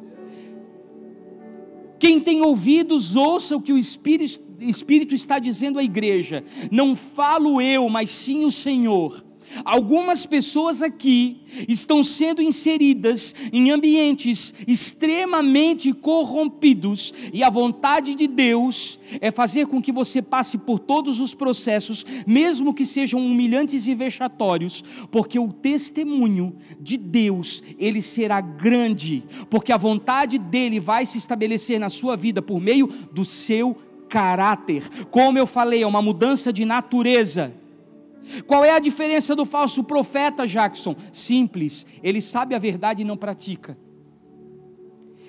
Quem tem ouvidos, ouça o que o Espírito, Espírito está dizendo à igreja. Não falo eu, mas sim o Senhor. Algumas pessoas aqui estão sendo inseridas em ambientes extremamente corrompidos, e a vontade de Deus é fazer com que você passe por todos os processos, mesmo que sejam humilhantes e vexatórios, porque o testemunho de Deus, ele será grande, porque a vontade dele vai se estabelecer na sua vida por meio do seu caráter. Como eu falei, é uma mudança de natureza. Qual é a diferença do falso profeta, Jackson? Simples, ele sabe a verdade e não pratica.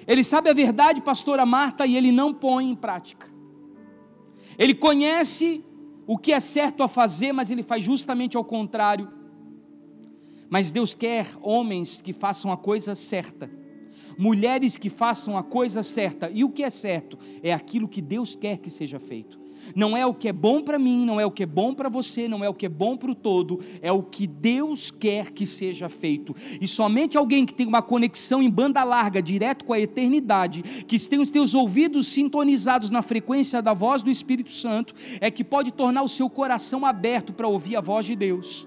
Ele sabe a verdade, pastora Marta, e ele não põe em prática. Ele conhece o que é certo a fazer, mas ele faz justamente ao contrário. Mas Deus quer homens que façam a coisa certa, mulheres que façam a coisa certa. E o que é certo? É aquilo que Deus quer que seja feito. Não é o que é bom para mim, não é o que é bom para você, não é o que é bom para o todo, é o que Deus quer que seja feito. E somente alguém que tem uma conexão em banda larga, direto com a eternidade, que tem os teus ouvidos sintonizados na frequência da voz do Espírito Santo, é que pode tornar o seu coração aberto para ouvir a voz de Deus.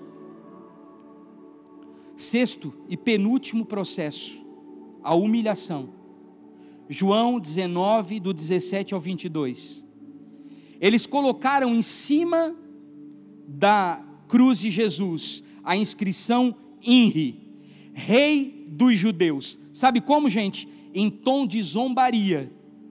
Sexto e penúltimo processo, a humilhação. João dezenove, do dezessete ao vinte e dois. Eles colocaram em cima da cruz de Jesus a inscrição I N R I, Rei dos Judeus. Sabe como, gente? Em tom de zombaria.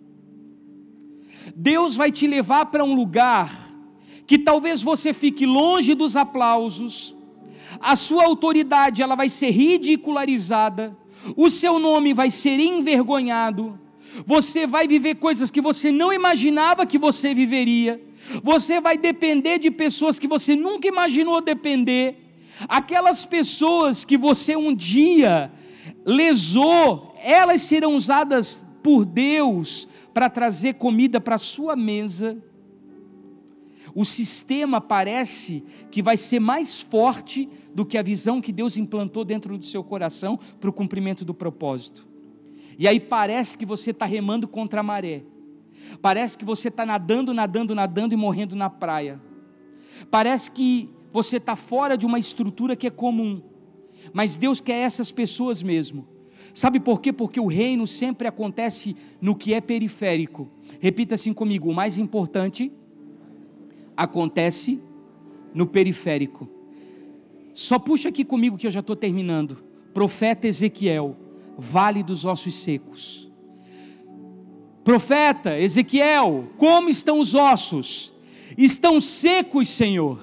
Deus vai te levar para um lugar que talvez você fique longe dos aplausos, a sua autoridade ela vai ser ridicularizada, o seu nome vai ser envergonhado, você vai viver coisas que você não imaginava que você viveria, você vai depender de pessoas que você nunca imaginou depender, aquelas pessoas que você um dia lesou, elas serão usadas por Deus para trazer comida para a sua mesa. O sistema parece que vai ser mais forte do que a visão que Deus implantou dentro do seu coração para o cumprimento do propósito. E aí parece que você está remando contra a maré, parece que você está nadando, nadando, nadando e morrendo na praia, parece que você está fora de uma estrutura que é comum, mas Deus quer essas pessoas mesmo. Sabe por quê? Porque o reino sempre acontece no que é periférico. Repita assim comigo: o mais importante acontece no periférico. Só puxa aqui comigo que eu já estou terminando. Profeta Ezequiel, Vale dos Ossos Secos. Profeta Ezequiel, como estão os ossos? Estão secos, Senhor.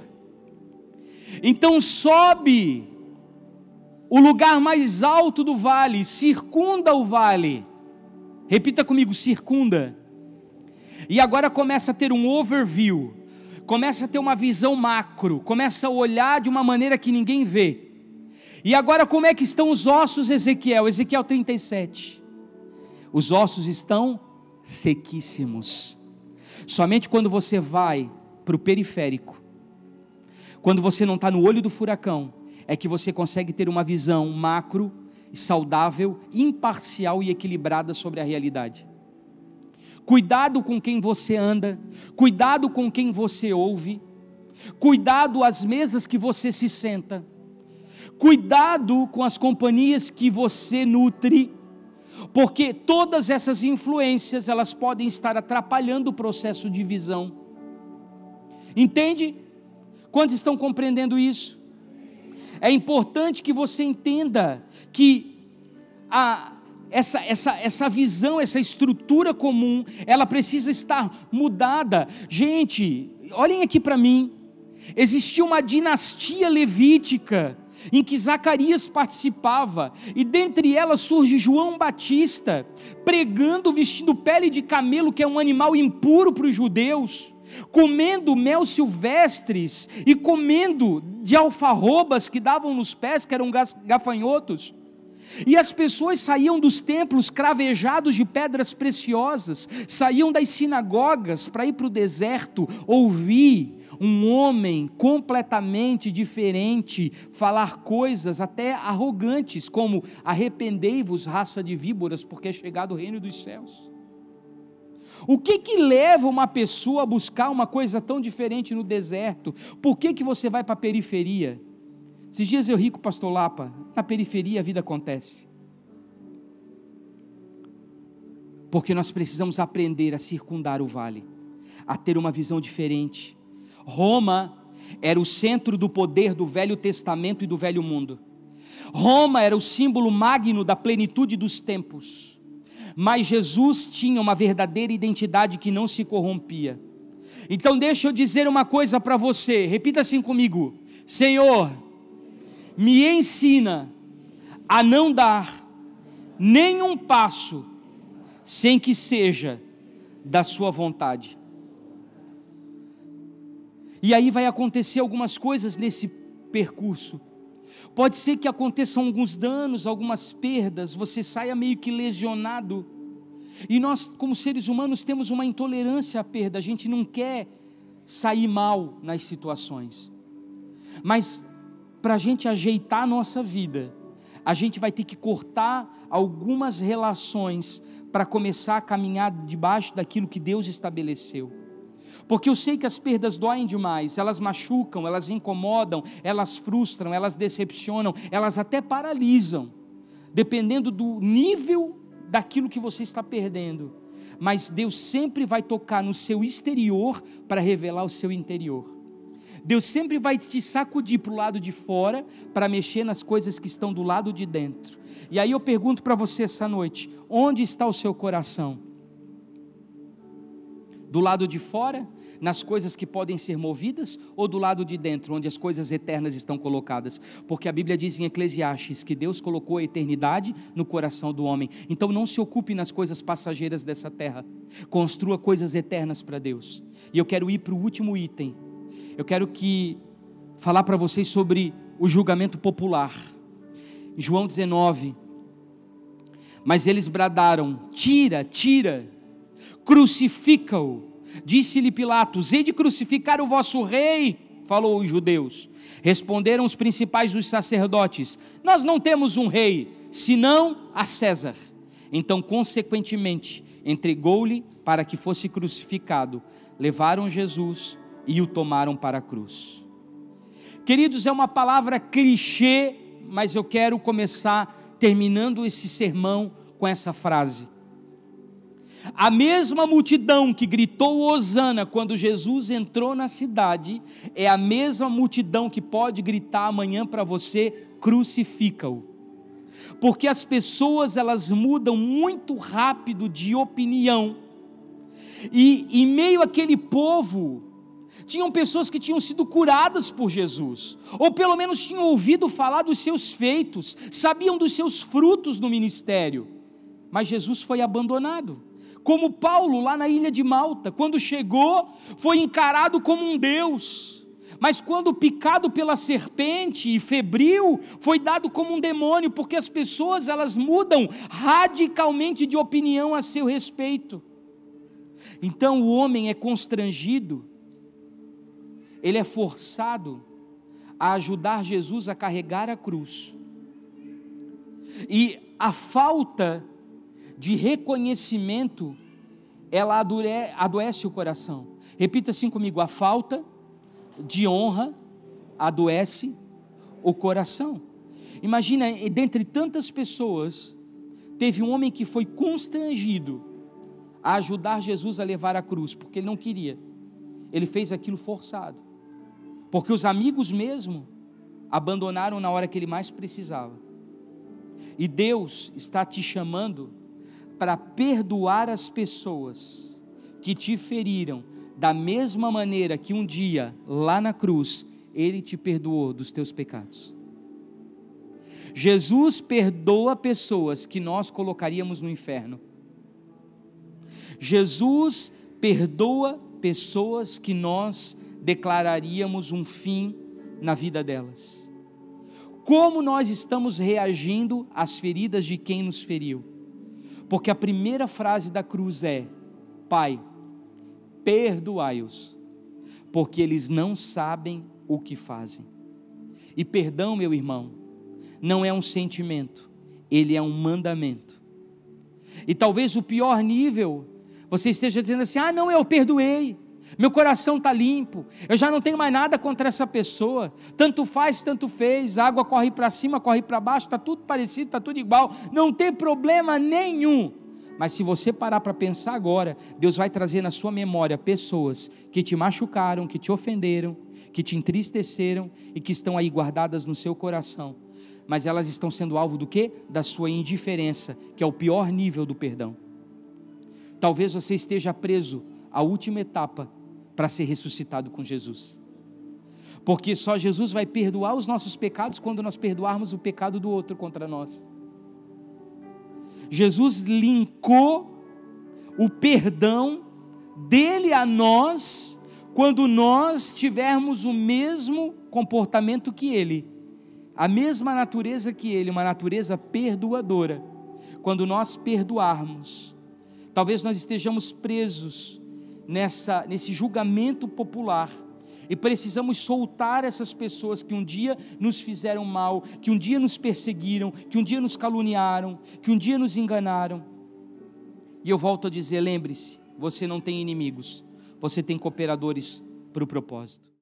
Então sobe o lugar mais alto do vale, circunda o vale. Repita comigo: circunda. E agora começa a ter um overview, começa a ter uma visão macro, começa a olhar de uma maneira que ninguém vê. E agora como é que estão os ossos, Ezequiel? Ezequiel trinta e sete. Os ossos estão sequíssimos. Somente quando você vai para o periférico, quando você não está no olho do furacão, é que você consegue ter uma visão macro, saudável, imparcial e equilibrada sobre a realidade. Cuidado com quem você anda, cuidado com quem você ouve, cuidado às mesas que você se senta, cuidado com as companhias que você nutre, porque todas essas influências, elas podem estar atrapalhando o processo de visão. Entende? Quantos estão compreendendo isso? É importante que você entenda que a, essa, essa, essa visão, essa estrutura comum, ela precisa estar mudada. Gente, olhem aqui para mim. Existia uma dinastia levítica em que Zacarias participava, e dentre elas surge João Batista, pregando, vestindo pele de camelo, que é um animal impuro para os judeus, comendo mel silvestres, e comendo de alfarrobas que davam nos pés, que eram gafanhotos, e as pessoas saíam dos templos cravejados de pedras preciosas, saíam das sinagogas para ir para o deserto, ouvir um homem completamente diferente falar coisas até arrogantes, como: arrependei-vos, raça de víboras, porque é chegado o reino dos céus. O que que leva uma pessoa a buscar uma coisa tão diferente no deserto? Por que que você vai para a periferia? Esses dias eu ri com o pastor Lapa, na periferia a vida acontece. Porque nós precisamos aprender a circundar o vale, a ter uma visão diferente. Roma era o centro do poder do Velho Testamento e do Velho Mundo. Roma era o símbolo magno da plenitude dos tempos. Mas Jesus tinha uma verdadeira identidade que não se corrompia. Então deixa eu dizer uma coisa para você, repita assim comigo: Senhor, me ensina a não dar nenhum passo sem que seja da sua vontade. E aí vai acontecer algumas coisas nesse percurso. Pode ser que aconteçam alguns danos, algumas perdas, você saia meio que lesionado. E nós, como seres humanos, temos uma intolerância à perda, a gente não quer sair mal nas situações. Mas para a gente ajeitar a nossa vida, a gente vai ter que cortar algumas relações para começar a caminhar debaixo daquilo que Deus estabeleceu. Porque eu sei que as perdas doem demais, elas machucam, elas incomodam, elas frustram, elas decepcionam, elas até paralisam, dependendo do nível daquilo que você está perdendo. Mas Deus sempre vai tocar no seu exterior para revelar o seu interior. Deus sempre vai te sacudir para o lado de fora para mexer nas coisas que estão do lado de dentro. E aí eu pergunto para você essa noite, onde está o seu coração? Do lado de fora, nas coisas que podem ser movidas, ou do lado de dentro, onde as coisas eternas estão colocadas? Porque a Bíblia diz em Eclesiastes que Deus colocou a eternidade no coração do homem. Então não se ocupe nas coisas passageiras dessa terra, construa coisas eternas para Deus. E eu quero ir para o último item. Eu quero que falar para vocês sobre o julgamento popular. Em João dezenove, mas eles bradaram: tira, tira, crucifica-o. Disse-lhe Pilatos: hei de crucificar o vosso rei? Falou os judeus. Responderam os principais dos sacerdotes: nós não temos um rei, senão a César. Então, consequentemente, entregou-lhe para que fosse crucificado. Levaram Jesus e o tomaram para a cruz. Queridos, é uma palavra clichê, mas eu quero começar terminando esse sermão com essa frase. A mesma multidão que gritou hosana quando Jesus entrou na cidade, é a mesma multidão que pode gritar amanhã para você: crucifica-o. Porque as pessoas, elas mudam muito rápido de opinião, e em meio àquele povo, tinham pessoas que tinham sido curadas por Jesus, ou pelo menos tinham ouvido falar dos seus feitos, sabiam dos seus frutos no ministério, mas Jesus foi abandonado. Como Paulo lá na ilha de Malta, quando chegou, foi encarado como um Deus, mas quando picado pela serpente e febril, foi dado como um demônio, porque as pessoas, elas mudam radicalmente de opinião a seu respeito. Então o homem é constrangido, ele é forçado a ajudar Jesus a carregar a cruz, e a falta de reconhecimento, ela adoece o coração. Repita assim comigo: a falta de honra adoece o coração. Imagina, dentre tantas pessoas, teve um homem que foi constrangido a ajudar Jesus a levar a cruz, porque ele não queria, ele fez aquilo forçado, porque os amigos mesmo abandonaram na hora que ele mais precisava. E Deus está te chamando para perdoar as pessoas que te feriram, da mesma maneira que um dia, lá na cruz, Ele te perdoou dos teus pecados. Jesus perdoa pessoas que nós colocaríamos no inferno. Jesus perdoa pessoas que nós declararíamos um fim na vida delas. Como nós estamos reagindo às feridas de quem nos feriu? Porque a primeira frase da cruz é: Pai, perdoai-os, porque eles não sabem o que fazem. E perdão, meu irmão, não é um sentimento, ele é um mandamento. E talvez o pior nível, você esteja dizendo assim: ah não, eu perdoei, meu coração está limpo, eu já não tenho mais nada contra essa pessoa, tanto faz, tanto fez, a água corre para cima, corre para baixo, está tudo parecido, está tudo igual, não tem problema nenhum. Mas se você parar para pensar agora, Deus vai trazer na sua memória pessoas que te machucaram, que te ofenderam, que te entristeceram e que estão aí guardadas no seu coração, mas elas estão sendo alvo do quê? Da sua indiferença, que é o pior nível do perdão. Talvez você esteja preso à última etapa para ser ressuscitado com Jesus, porque só Jesus vai perdoar os nossos pecados quando nós perdoarmos o pecado do outro contra nós. Jesus linkou o perdão dele a nós, quando nós tivermos o mesmo comportamento que ele, a mesma natureza que ele, uma natureza perdoadora. Quando nós perdoarmos, talvez nós estejamos presos nessa, nesse julgamento popular, e precisamos soltar essas pessoas que um dia nos fizeram mal, que um dia nos perseguiram, que um dia nos caluniaram, que um dia nos enganaram. E eu volto a dizer, lembre-se, você não tem inimigos, você tem cooperadores para o propósito.